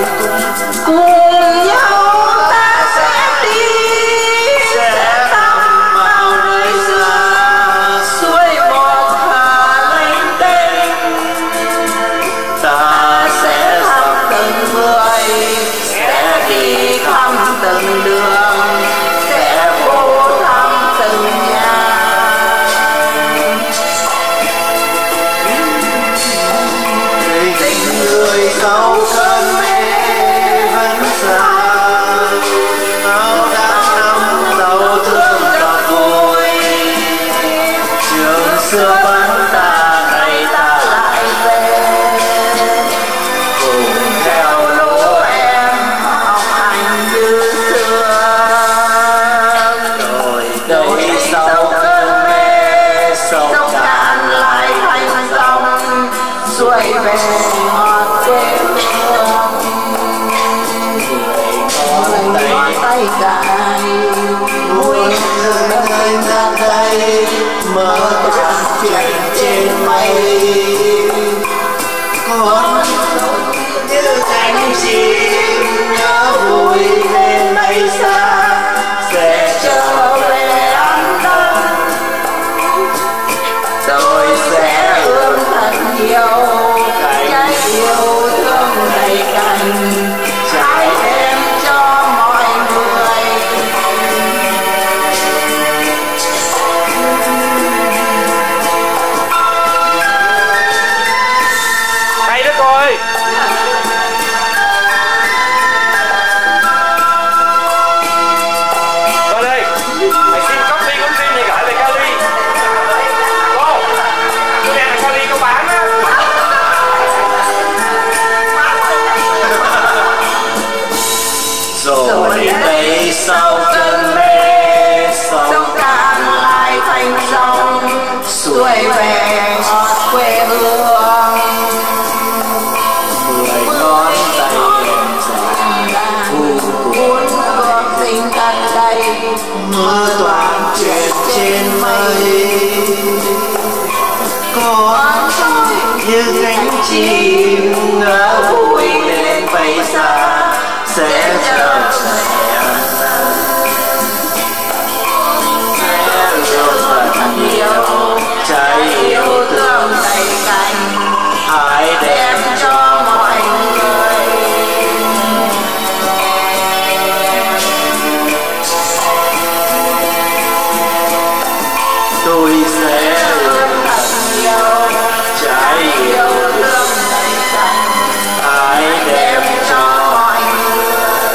Cùng nhau ta sẽ đi, sẽ thăm vào nơi xa, suối một hà lên tên. Ta sẽ thăm từng người, sẽ đi thăm từng đường, sẽ vô thăm từng nhà. Tình người sau cơn mê vẫn xa, áo đã năm giàu thương và vui. Trường xưa vẫn ta, ngày ta lại về, cùng theo lũ em học hành như xưa. Rồi đây sau cơn mê, sông cạn lại thành dòng, xuôi về ngọt quê hương. Người ngón tay dài, muôn nơi ra đây, mở toàn chuyện trên mây. Con như cánh chim nhớ vui lên bay xa, sẽ trở về an tâm. Tôi sẽ ươm thật nhiều cái yêu thương đầy cành, trải thêm cho mọi người. Hay đó coi. Coi đây, mày xin copy cũng xin thì gửi về Cali. Cô, cái này là Cali có bán á. Rồi đây sau cơn mê, sông cạn lại thành dòng, xuôi về ngọt quê hương. 10 ngón tay em dài, cuốn con tình thật đầy, mưa toàn chuyện trên mây. Con như cánh chim ngỡ vui lên bay xa, sẽ trở về sẽ luôn thật nhiều trái yêu thương đầy cành, hãy đem cho mọi người. Tôi sẽ luôn thật nhiều trái yêu thương đầy cành, hãy đem cho mọi người.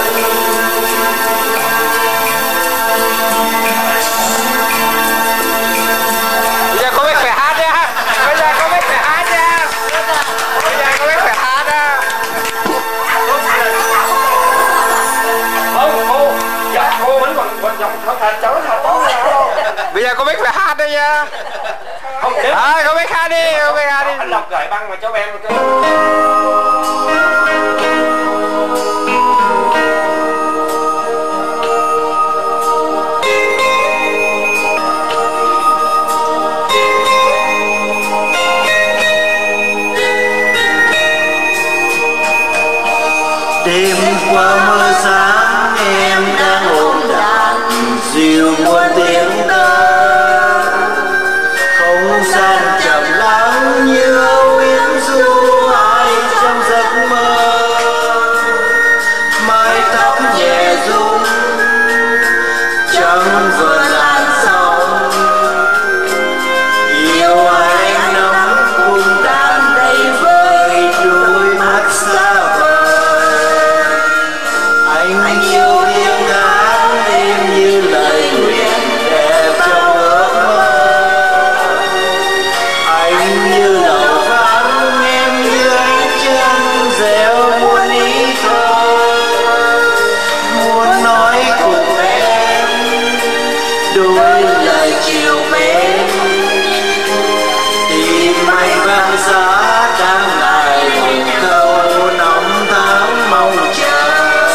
Bây giờ có biết phải hát nha. Bây giờ có biết phải hát nha. Bây giờ có biết phải hát nha. Không, cô. Dạ, cô vẫn còn giọng thật cháu thật tốt đâu. Bây giờ có biết phải hát đấy nha. Không, có biết hát đi, có biết hát đi. Anh Lộc gửi băng mà cho em một cái. Đêm qua mưa sáng em đang ôm đàn dịu muôn tiếng tơ, không gian trầm lắng như âu yếm du ai trong giấc mơ. Mái tóc nhẹ rung chẳng đôi lời chiều mến tìm mây vang giá đang ngày câu nóng tháng mong chờ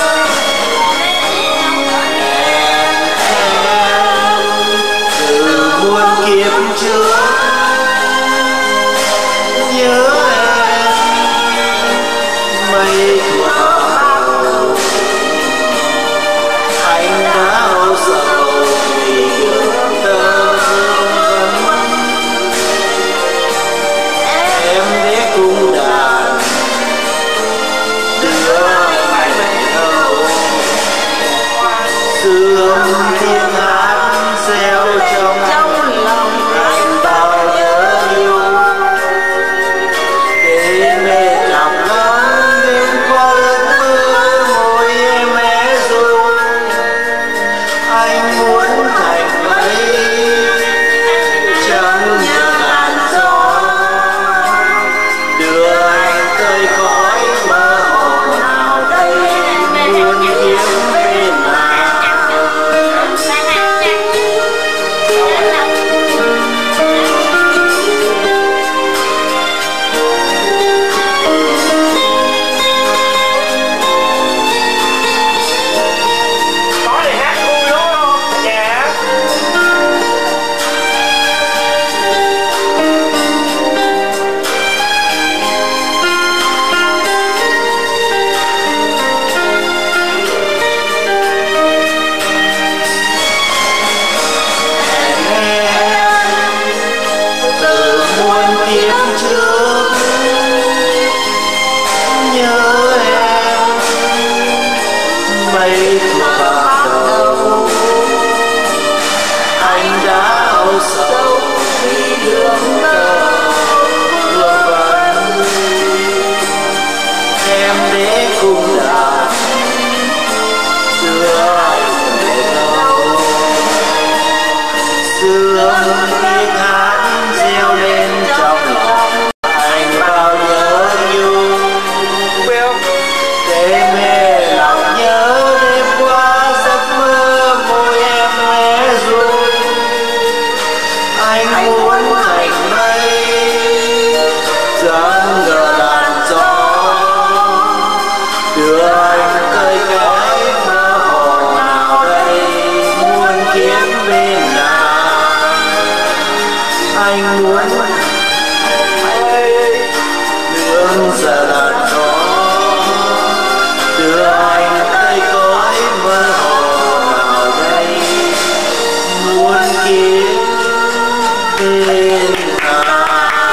em từ muôn kiếp trước nhớ em mây thuộc vào anh đã âu sầu vì đường tơ em để cung đàn đưa anh về đâu sương thiên hát gieo trong lòng anh bao nhớ nhung để mê lòng lắm đêm qua ước mơ môi em hé ru anh muốn thành mây chẳng như làn gió đưa anh tới cõi mơ hồ nào đây muôn kiếp bên nào Có để hát vui đúng không? Dạ. từ muôn kiếp trước nhớ em mây thuộc vào đầu anh đã âu sầu vì đường tơ vương vấn em để cung đàn đưa anh về đâu sương tiếng hát reo lên trong lòng anh bao nhớ nhung để mê lòng nhớ đêm qua giấc mơ môi em hé ru anh muốn thành mây chẳng ngờ làn gió đưa anh tới cái mơ hồ nào đây muôn kiếp bên nào anh muốn nương giờ làn gió đưa anh tới cõi mơ hồ nào đây muôn kiếp bên nào.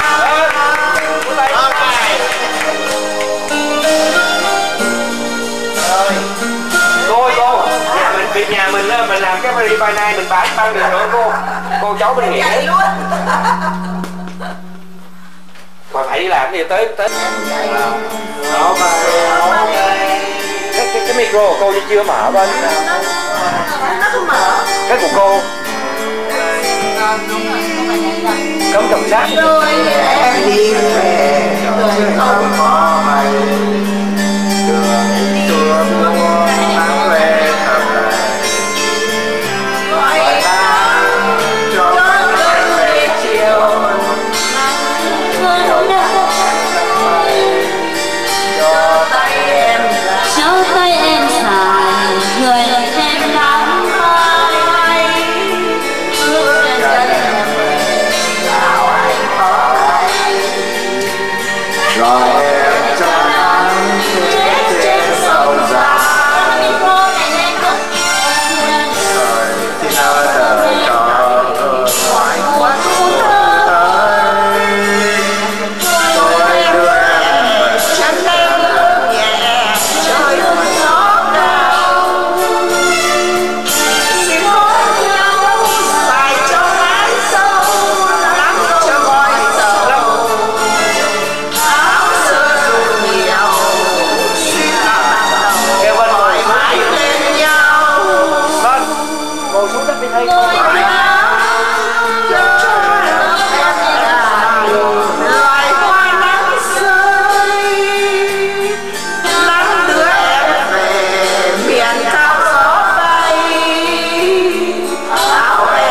Cô, việc nhà mình á, mình làm cái free by night mình bán được nữa cô cháu bên nghĩa. Mà phải đi làm gì tới đó mà cái micro của cô chưa mở bên Nó không mở. cái của cô cấm cầm sát Rồi em đi về không có mây đường xưa mùa nắng về thật gọi ta cho anh về chiều cho tay em cho tay em dài người thêm nắng mai bước chân em nào anh có anh rồi em cho anh chết trên sầu dài rồi thì nào đời cho ngoài quanh tôi đưa em về Chân em nhẹ trời gió cao xin hôn nhau dài cho mái sâu lắm cho mọi sầu áo sơ dù nhiều xin tặng kêu bên thoải mái lên nhau bên ngồi xuống đất đi thay loài hoa nắng rơi nắng đưa em về miền cao gió bay áo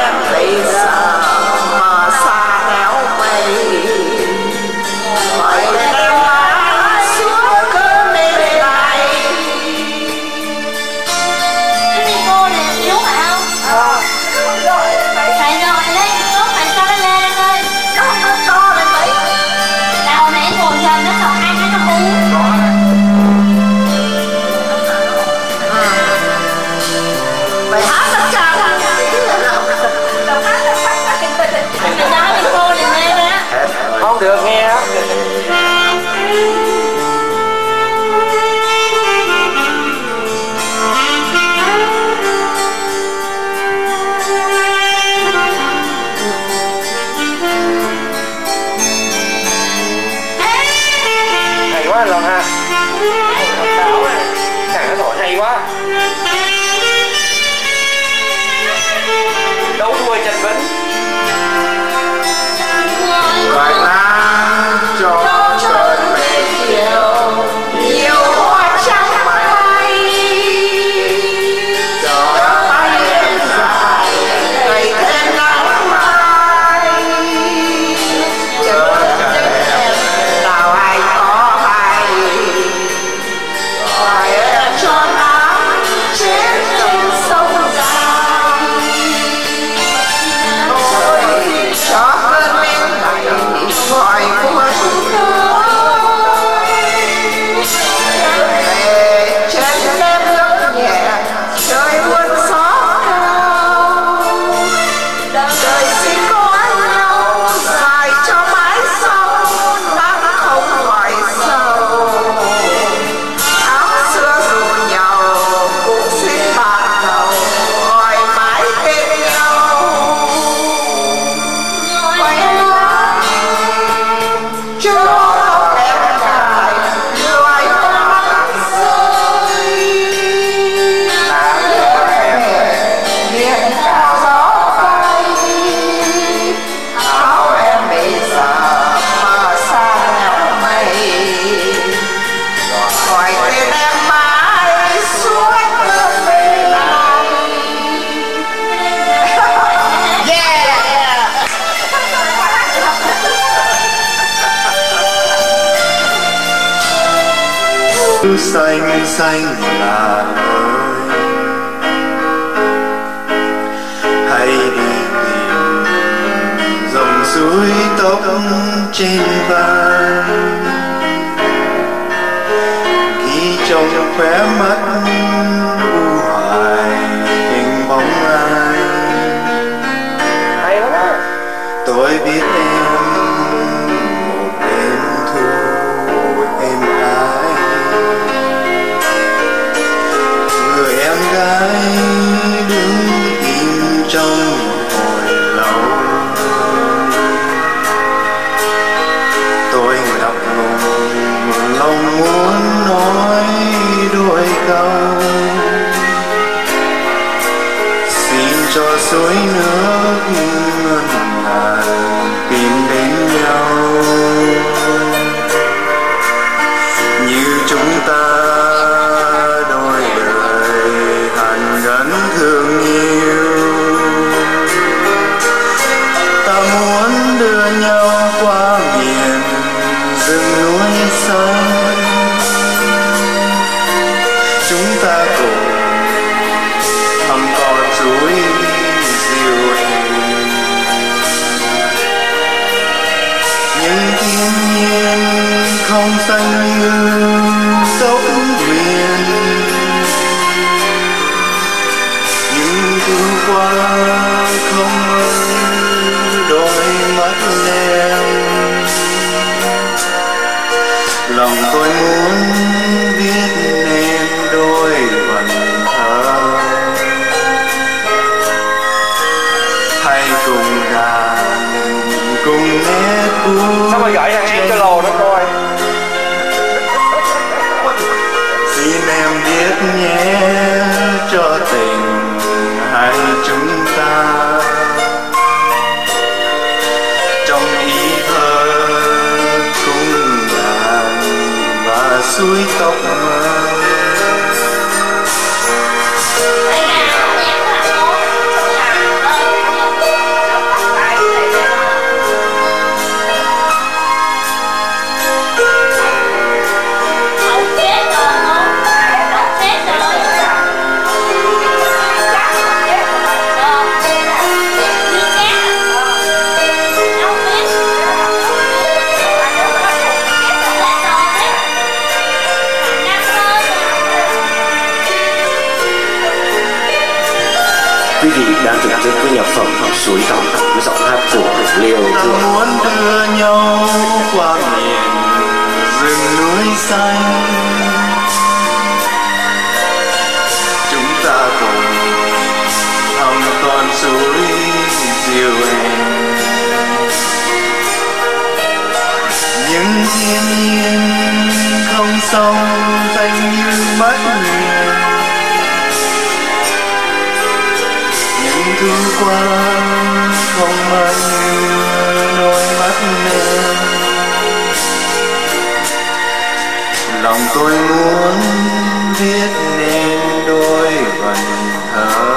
đấu đuôi Trần Vẫn. Vài nắng cho trời mệt chiều, nhiều hoa trắng bay cho bay đêm dài ngày thêm nắng mai. Chớ em nào ai có hay hỏi em cho nắng trên sông dài. Ôi cho cơn men này gọi của chúng tôi về trên đêm nước nhẹ trời buồn xót cao. Đời xin có nhau dài cho mãi sau nắng không ngoài sâu. Áo xưa dù nhau cũng xin bạn đầu gọi mãi bên nhau. Quay lại cho em dài như ai mắt rơi. Miệng cao gió bay áo em bây giờ mà xa nhau mây. Gọi tên em mãi suốt cơn mây này. Yeah. Xanh xanh là ơi, hãy đi tìm dòng suối tóc trên vai, ghi trong khóe mắt u hoài hình bóng ai. Tôi biết em một đêm thu êm ái, người em gái đứng im trong hồi lâu. Tôi ngập ngùng lòng muốn nói đôi câu, xin cho suối nước ngân ngàn tìm đến nhau như chúng ta đôi đời hàn gắn thương yêu. Ta muốn đưa nhau qua miền rừng núi xanh, chúng ta cùng thăm con suối dịu êm. Nhưng thiên nhiên không xanh như dốc huyền, nhưng thu qua không ơi đôi mắt em. Lòng tôi muốn viết nên đôi vần thơ, hãy cùng đàn cùng nét vui. Sao mà gửi thằng em cho lồ nó coi. Xin em biết nhé cho tình hai chúng ta, trong ý thơ cung đàn và suối tóc mơ. Quý vị đang thưởng thức với nhạc phẩm Suối Tóc với giọng hát của Leo Ta muốn đưa nhau qua miền rừng núi xanh, chúng ta cùng thăm con suối dịu êm. Nhưng thiên nhiên không sông xanh như mất miền, nhưng thu qua không mãi như đôi mắt em. Lòng tôi muốn viết nên đôi vần thơ,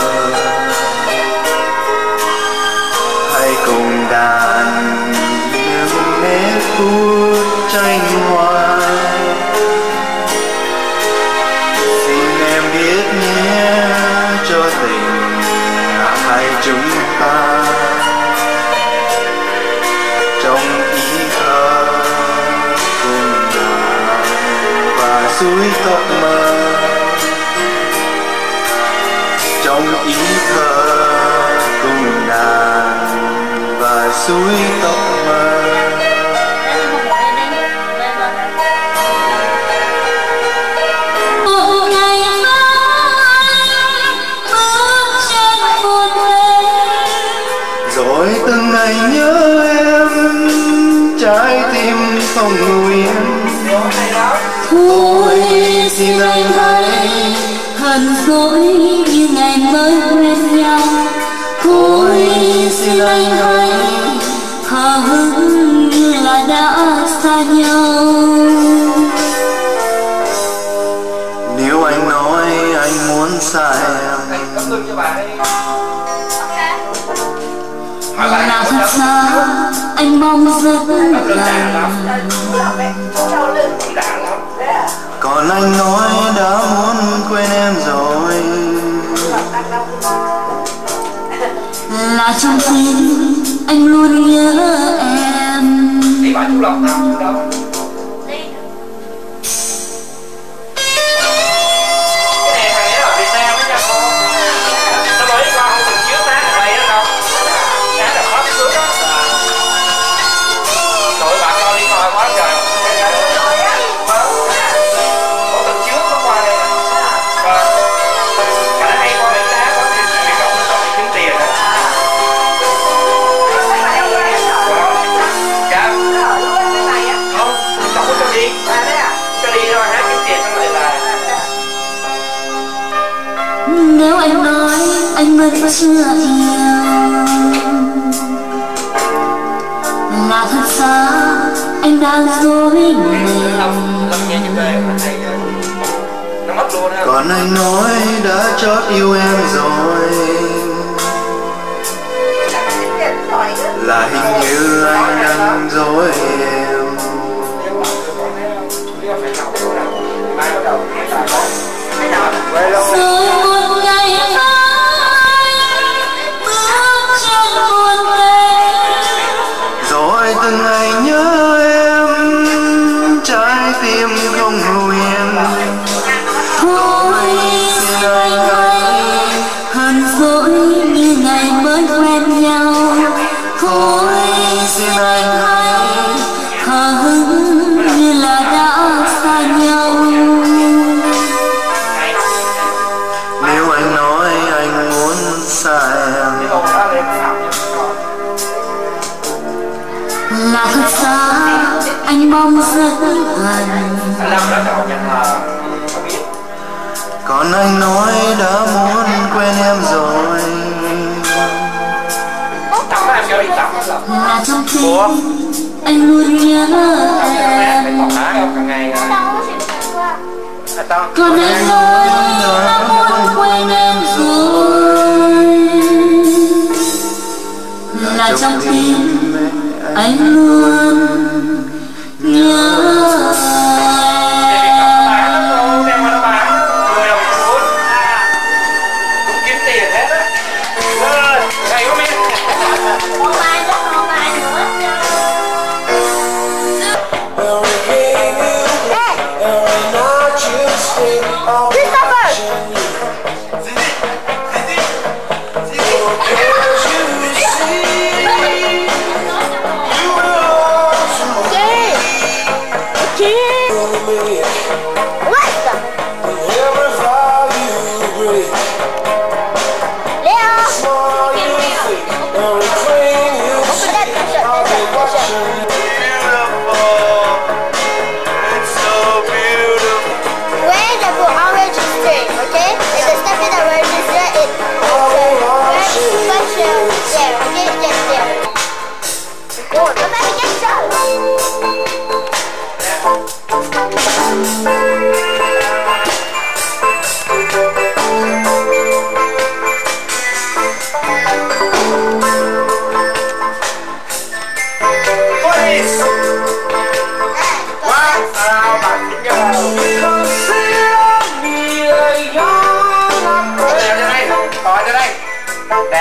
hãy cùng đàn những nét phút tranh hoa. Xin em biết nhé cho tình hai chúng ta trong ý thơ cùng đàn và suối tóc mơ, trong ý thơ cùng đàn và suối tóc mơ. Rồi từng ngày nhớ em, trái tim không nguyện. Thôi xin anh hãy hờn dỗi như ngày mới quen nhau. Thôi xin anh hãy hờ hững như là đã xa nhau. Nếu anh nói anh muốn xa em là thật ra anh mong rất gần. còn anh nói đã muốn quên em rồi, là trong tim anh luôn nhớ em. Nếu anh nói anh vẫn chưa yêu, là thật ra anh đang dối mình. còn anh nói đã chót yêu em rồi, là hình như anh đang dối em. Rồi một ngày mai bước trên buồn tê, rồi từng ngày nhớ em, trái tim không nguyện. thôi xin anh hãy hờn dỗi như ngày mới quen nhau. Thôi xin anh hãy hờ hững như là đã xa nhau. Nếu anh nói anh muốn xa em, là thật ra anh mong rất gần. còn anh nói đã muốn quên em rồi, là trong tim anh luôn nhớ em. Còn anh nói đã muốn quên em rồi, là trong tim anh luôn nhớ When the orange is green, okay? If the stuff in the orange is red, it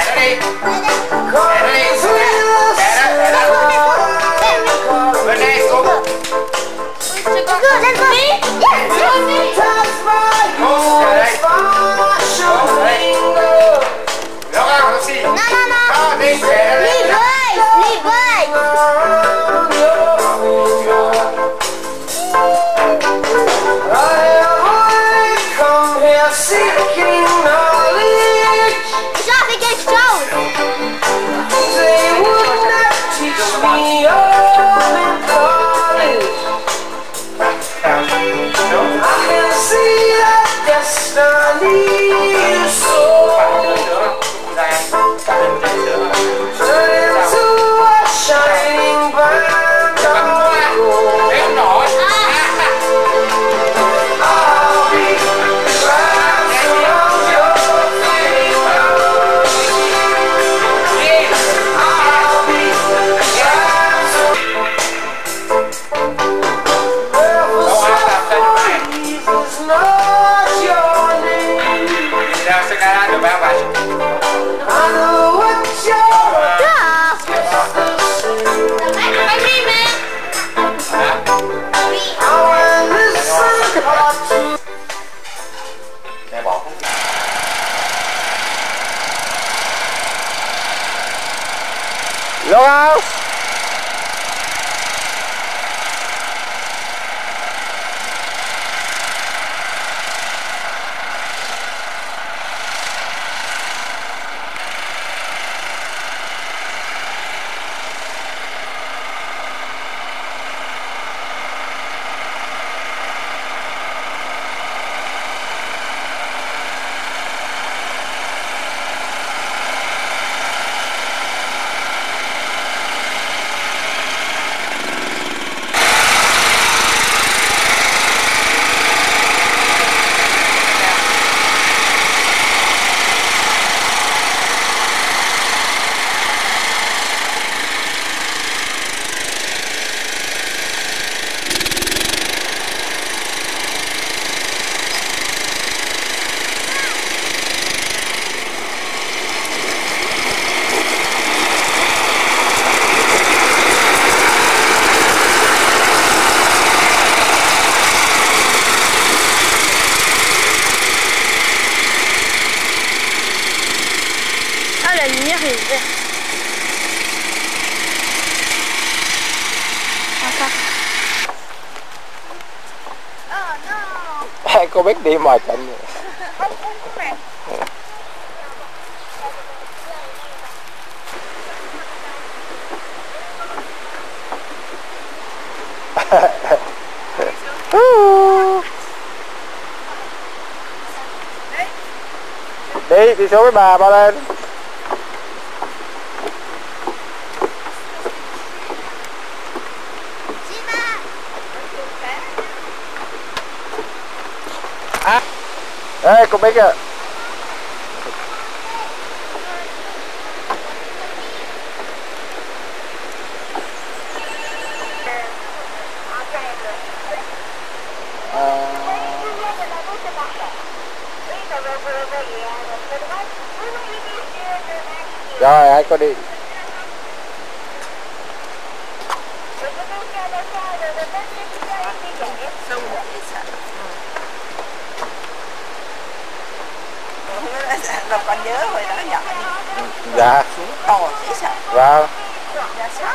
Look la lumière est verte. Cô biết đi mỏi chân. Đi xuống với bà lên. Ê, cô biết kìa. Rồi, hãy cô đi. Là con nhớ hồi đó nhỏ đi. Dạ. Xuống to dễ sợ. Vâng. Dạ sao?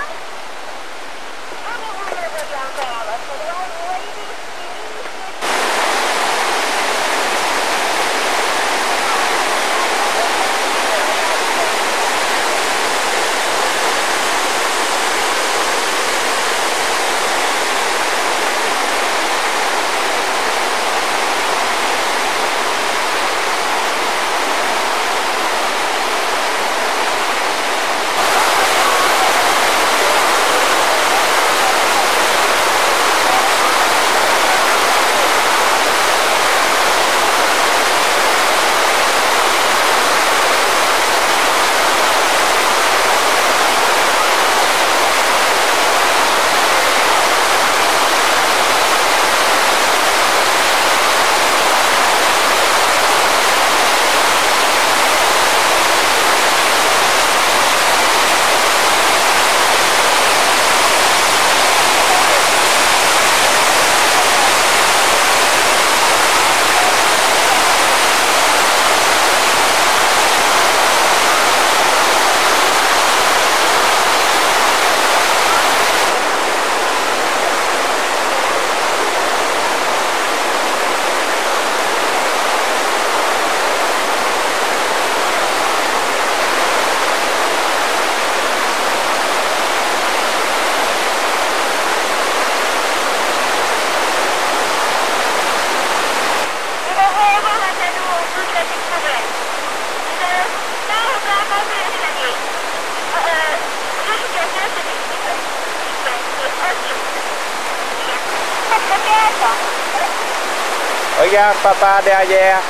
Regarde, papa derrière.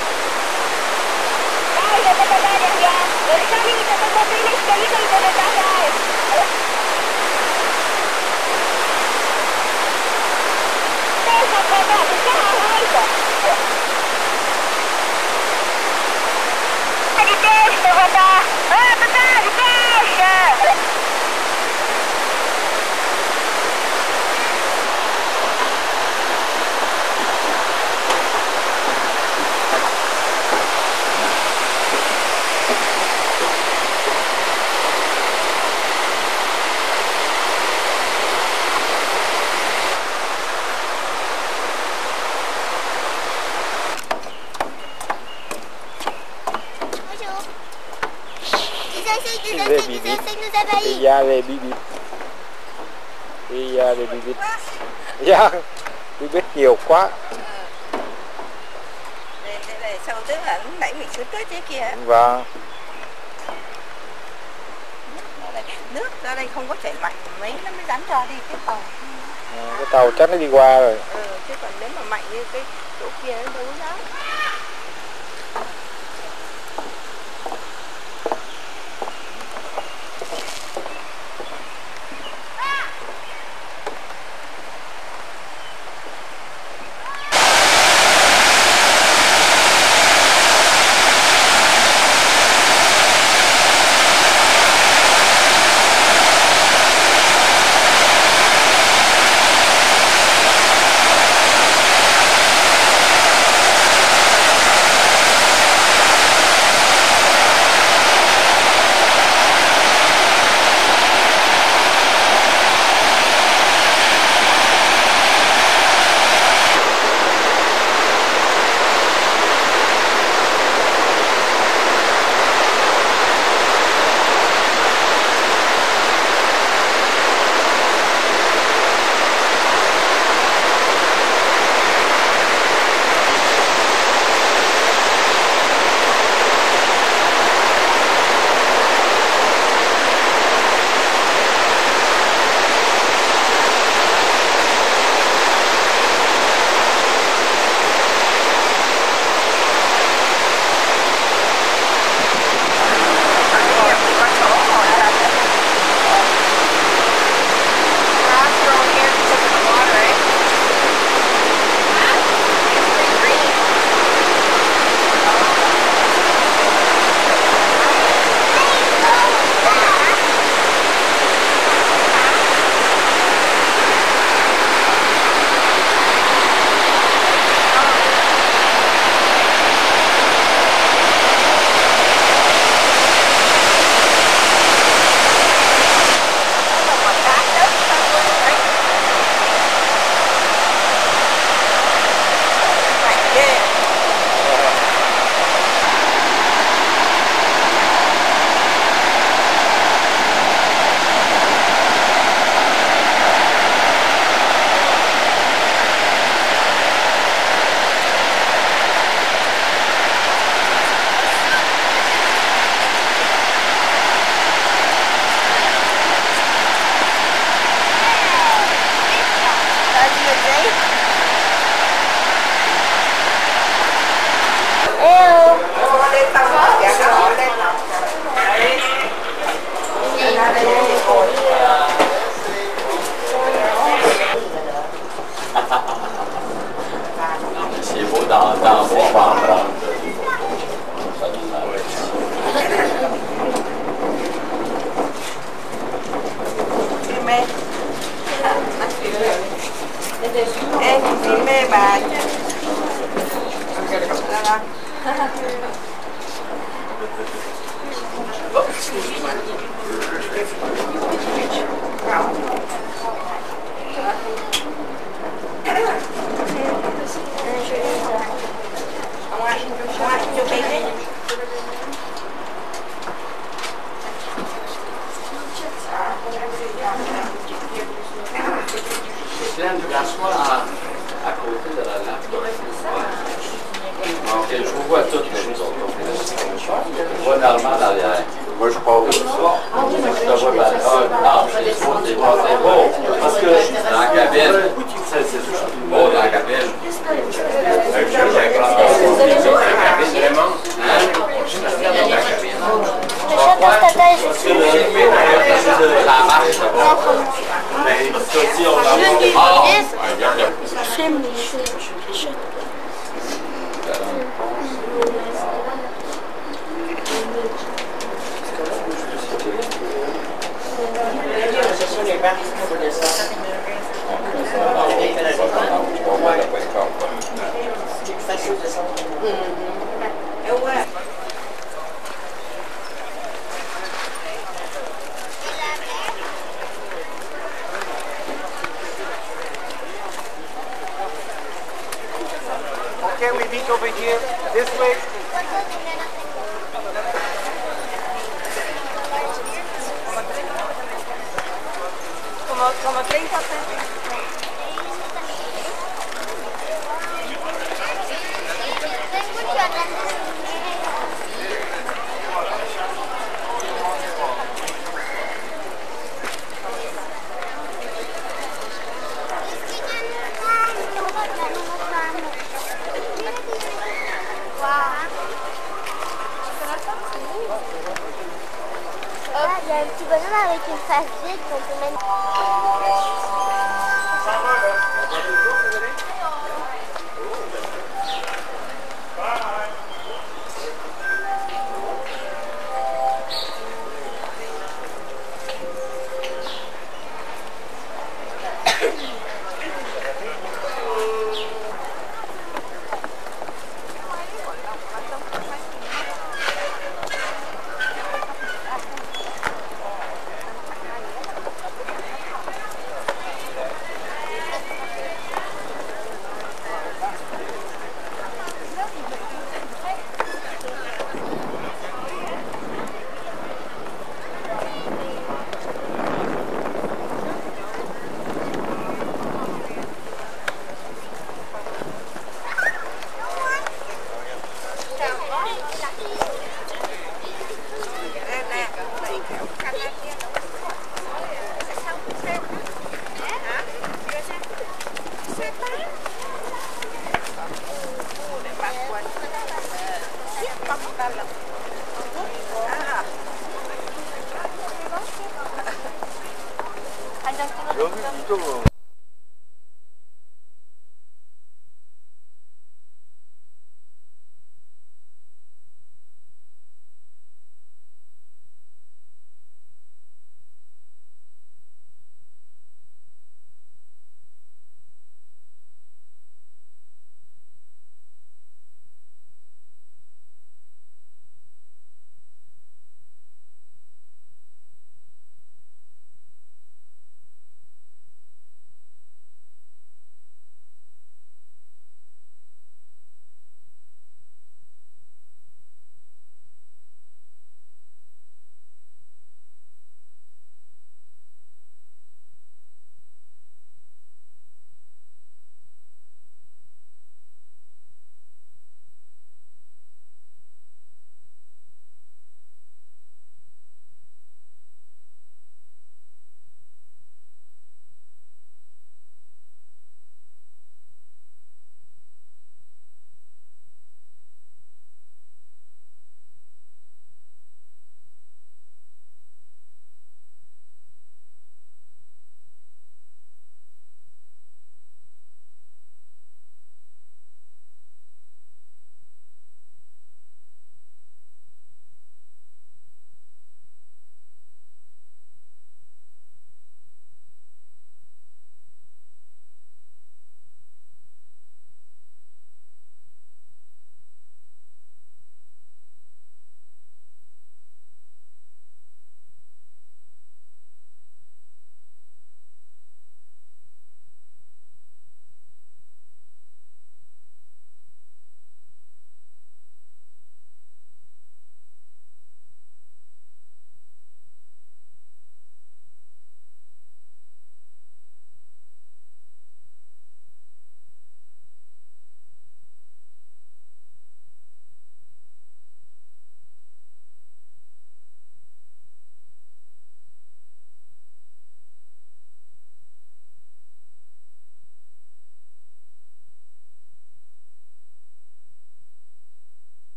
Il y a les bibit. Il y a les bibit. Dạ, bibit nhiều quá. Để sau tức là nãy mình xuống tuyết thế kia. Vâng. Nước ra đây không có chảy mạnh mấy nó mới dám cho đi cái tàu. Cái tàu chắc nó đi qua rồi. Chứ còn nếu mà mạnh như cái chỗ kia nó đâu dám. Em thì mê bà la soie à côté de la lave. Ok, je vous vois toutes les choses. Je vois Normand derrière. Moi, je pars au soir. Je te vois c'est beau. Parce que dans la cabine. Beau dans la cabine. Parce que le la marche, mais si on la Film les chutes. Okay, we meet over here, this way. Como 30 pesos. Il y a un petit bonhomme avec une face vide qu'on peut mettre. 여기 이쪽으로.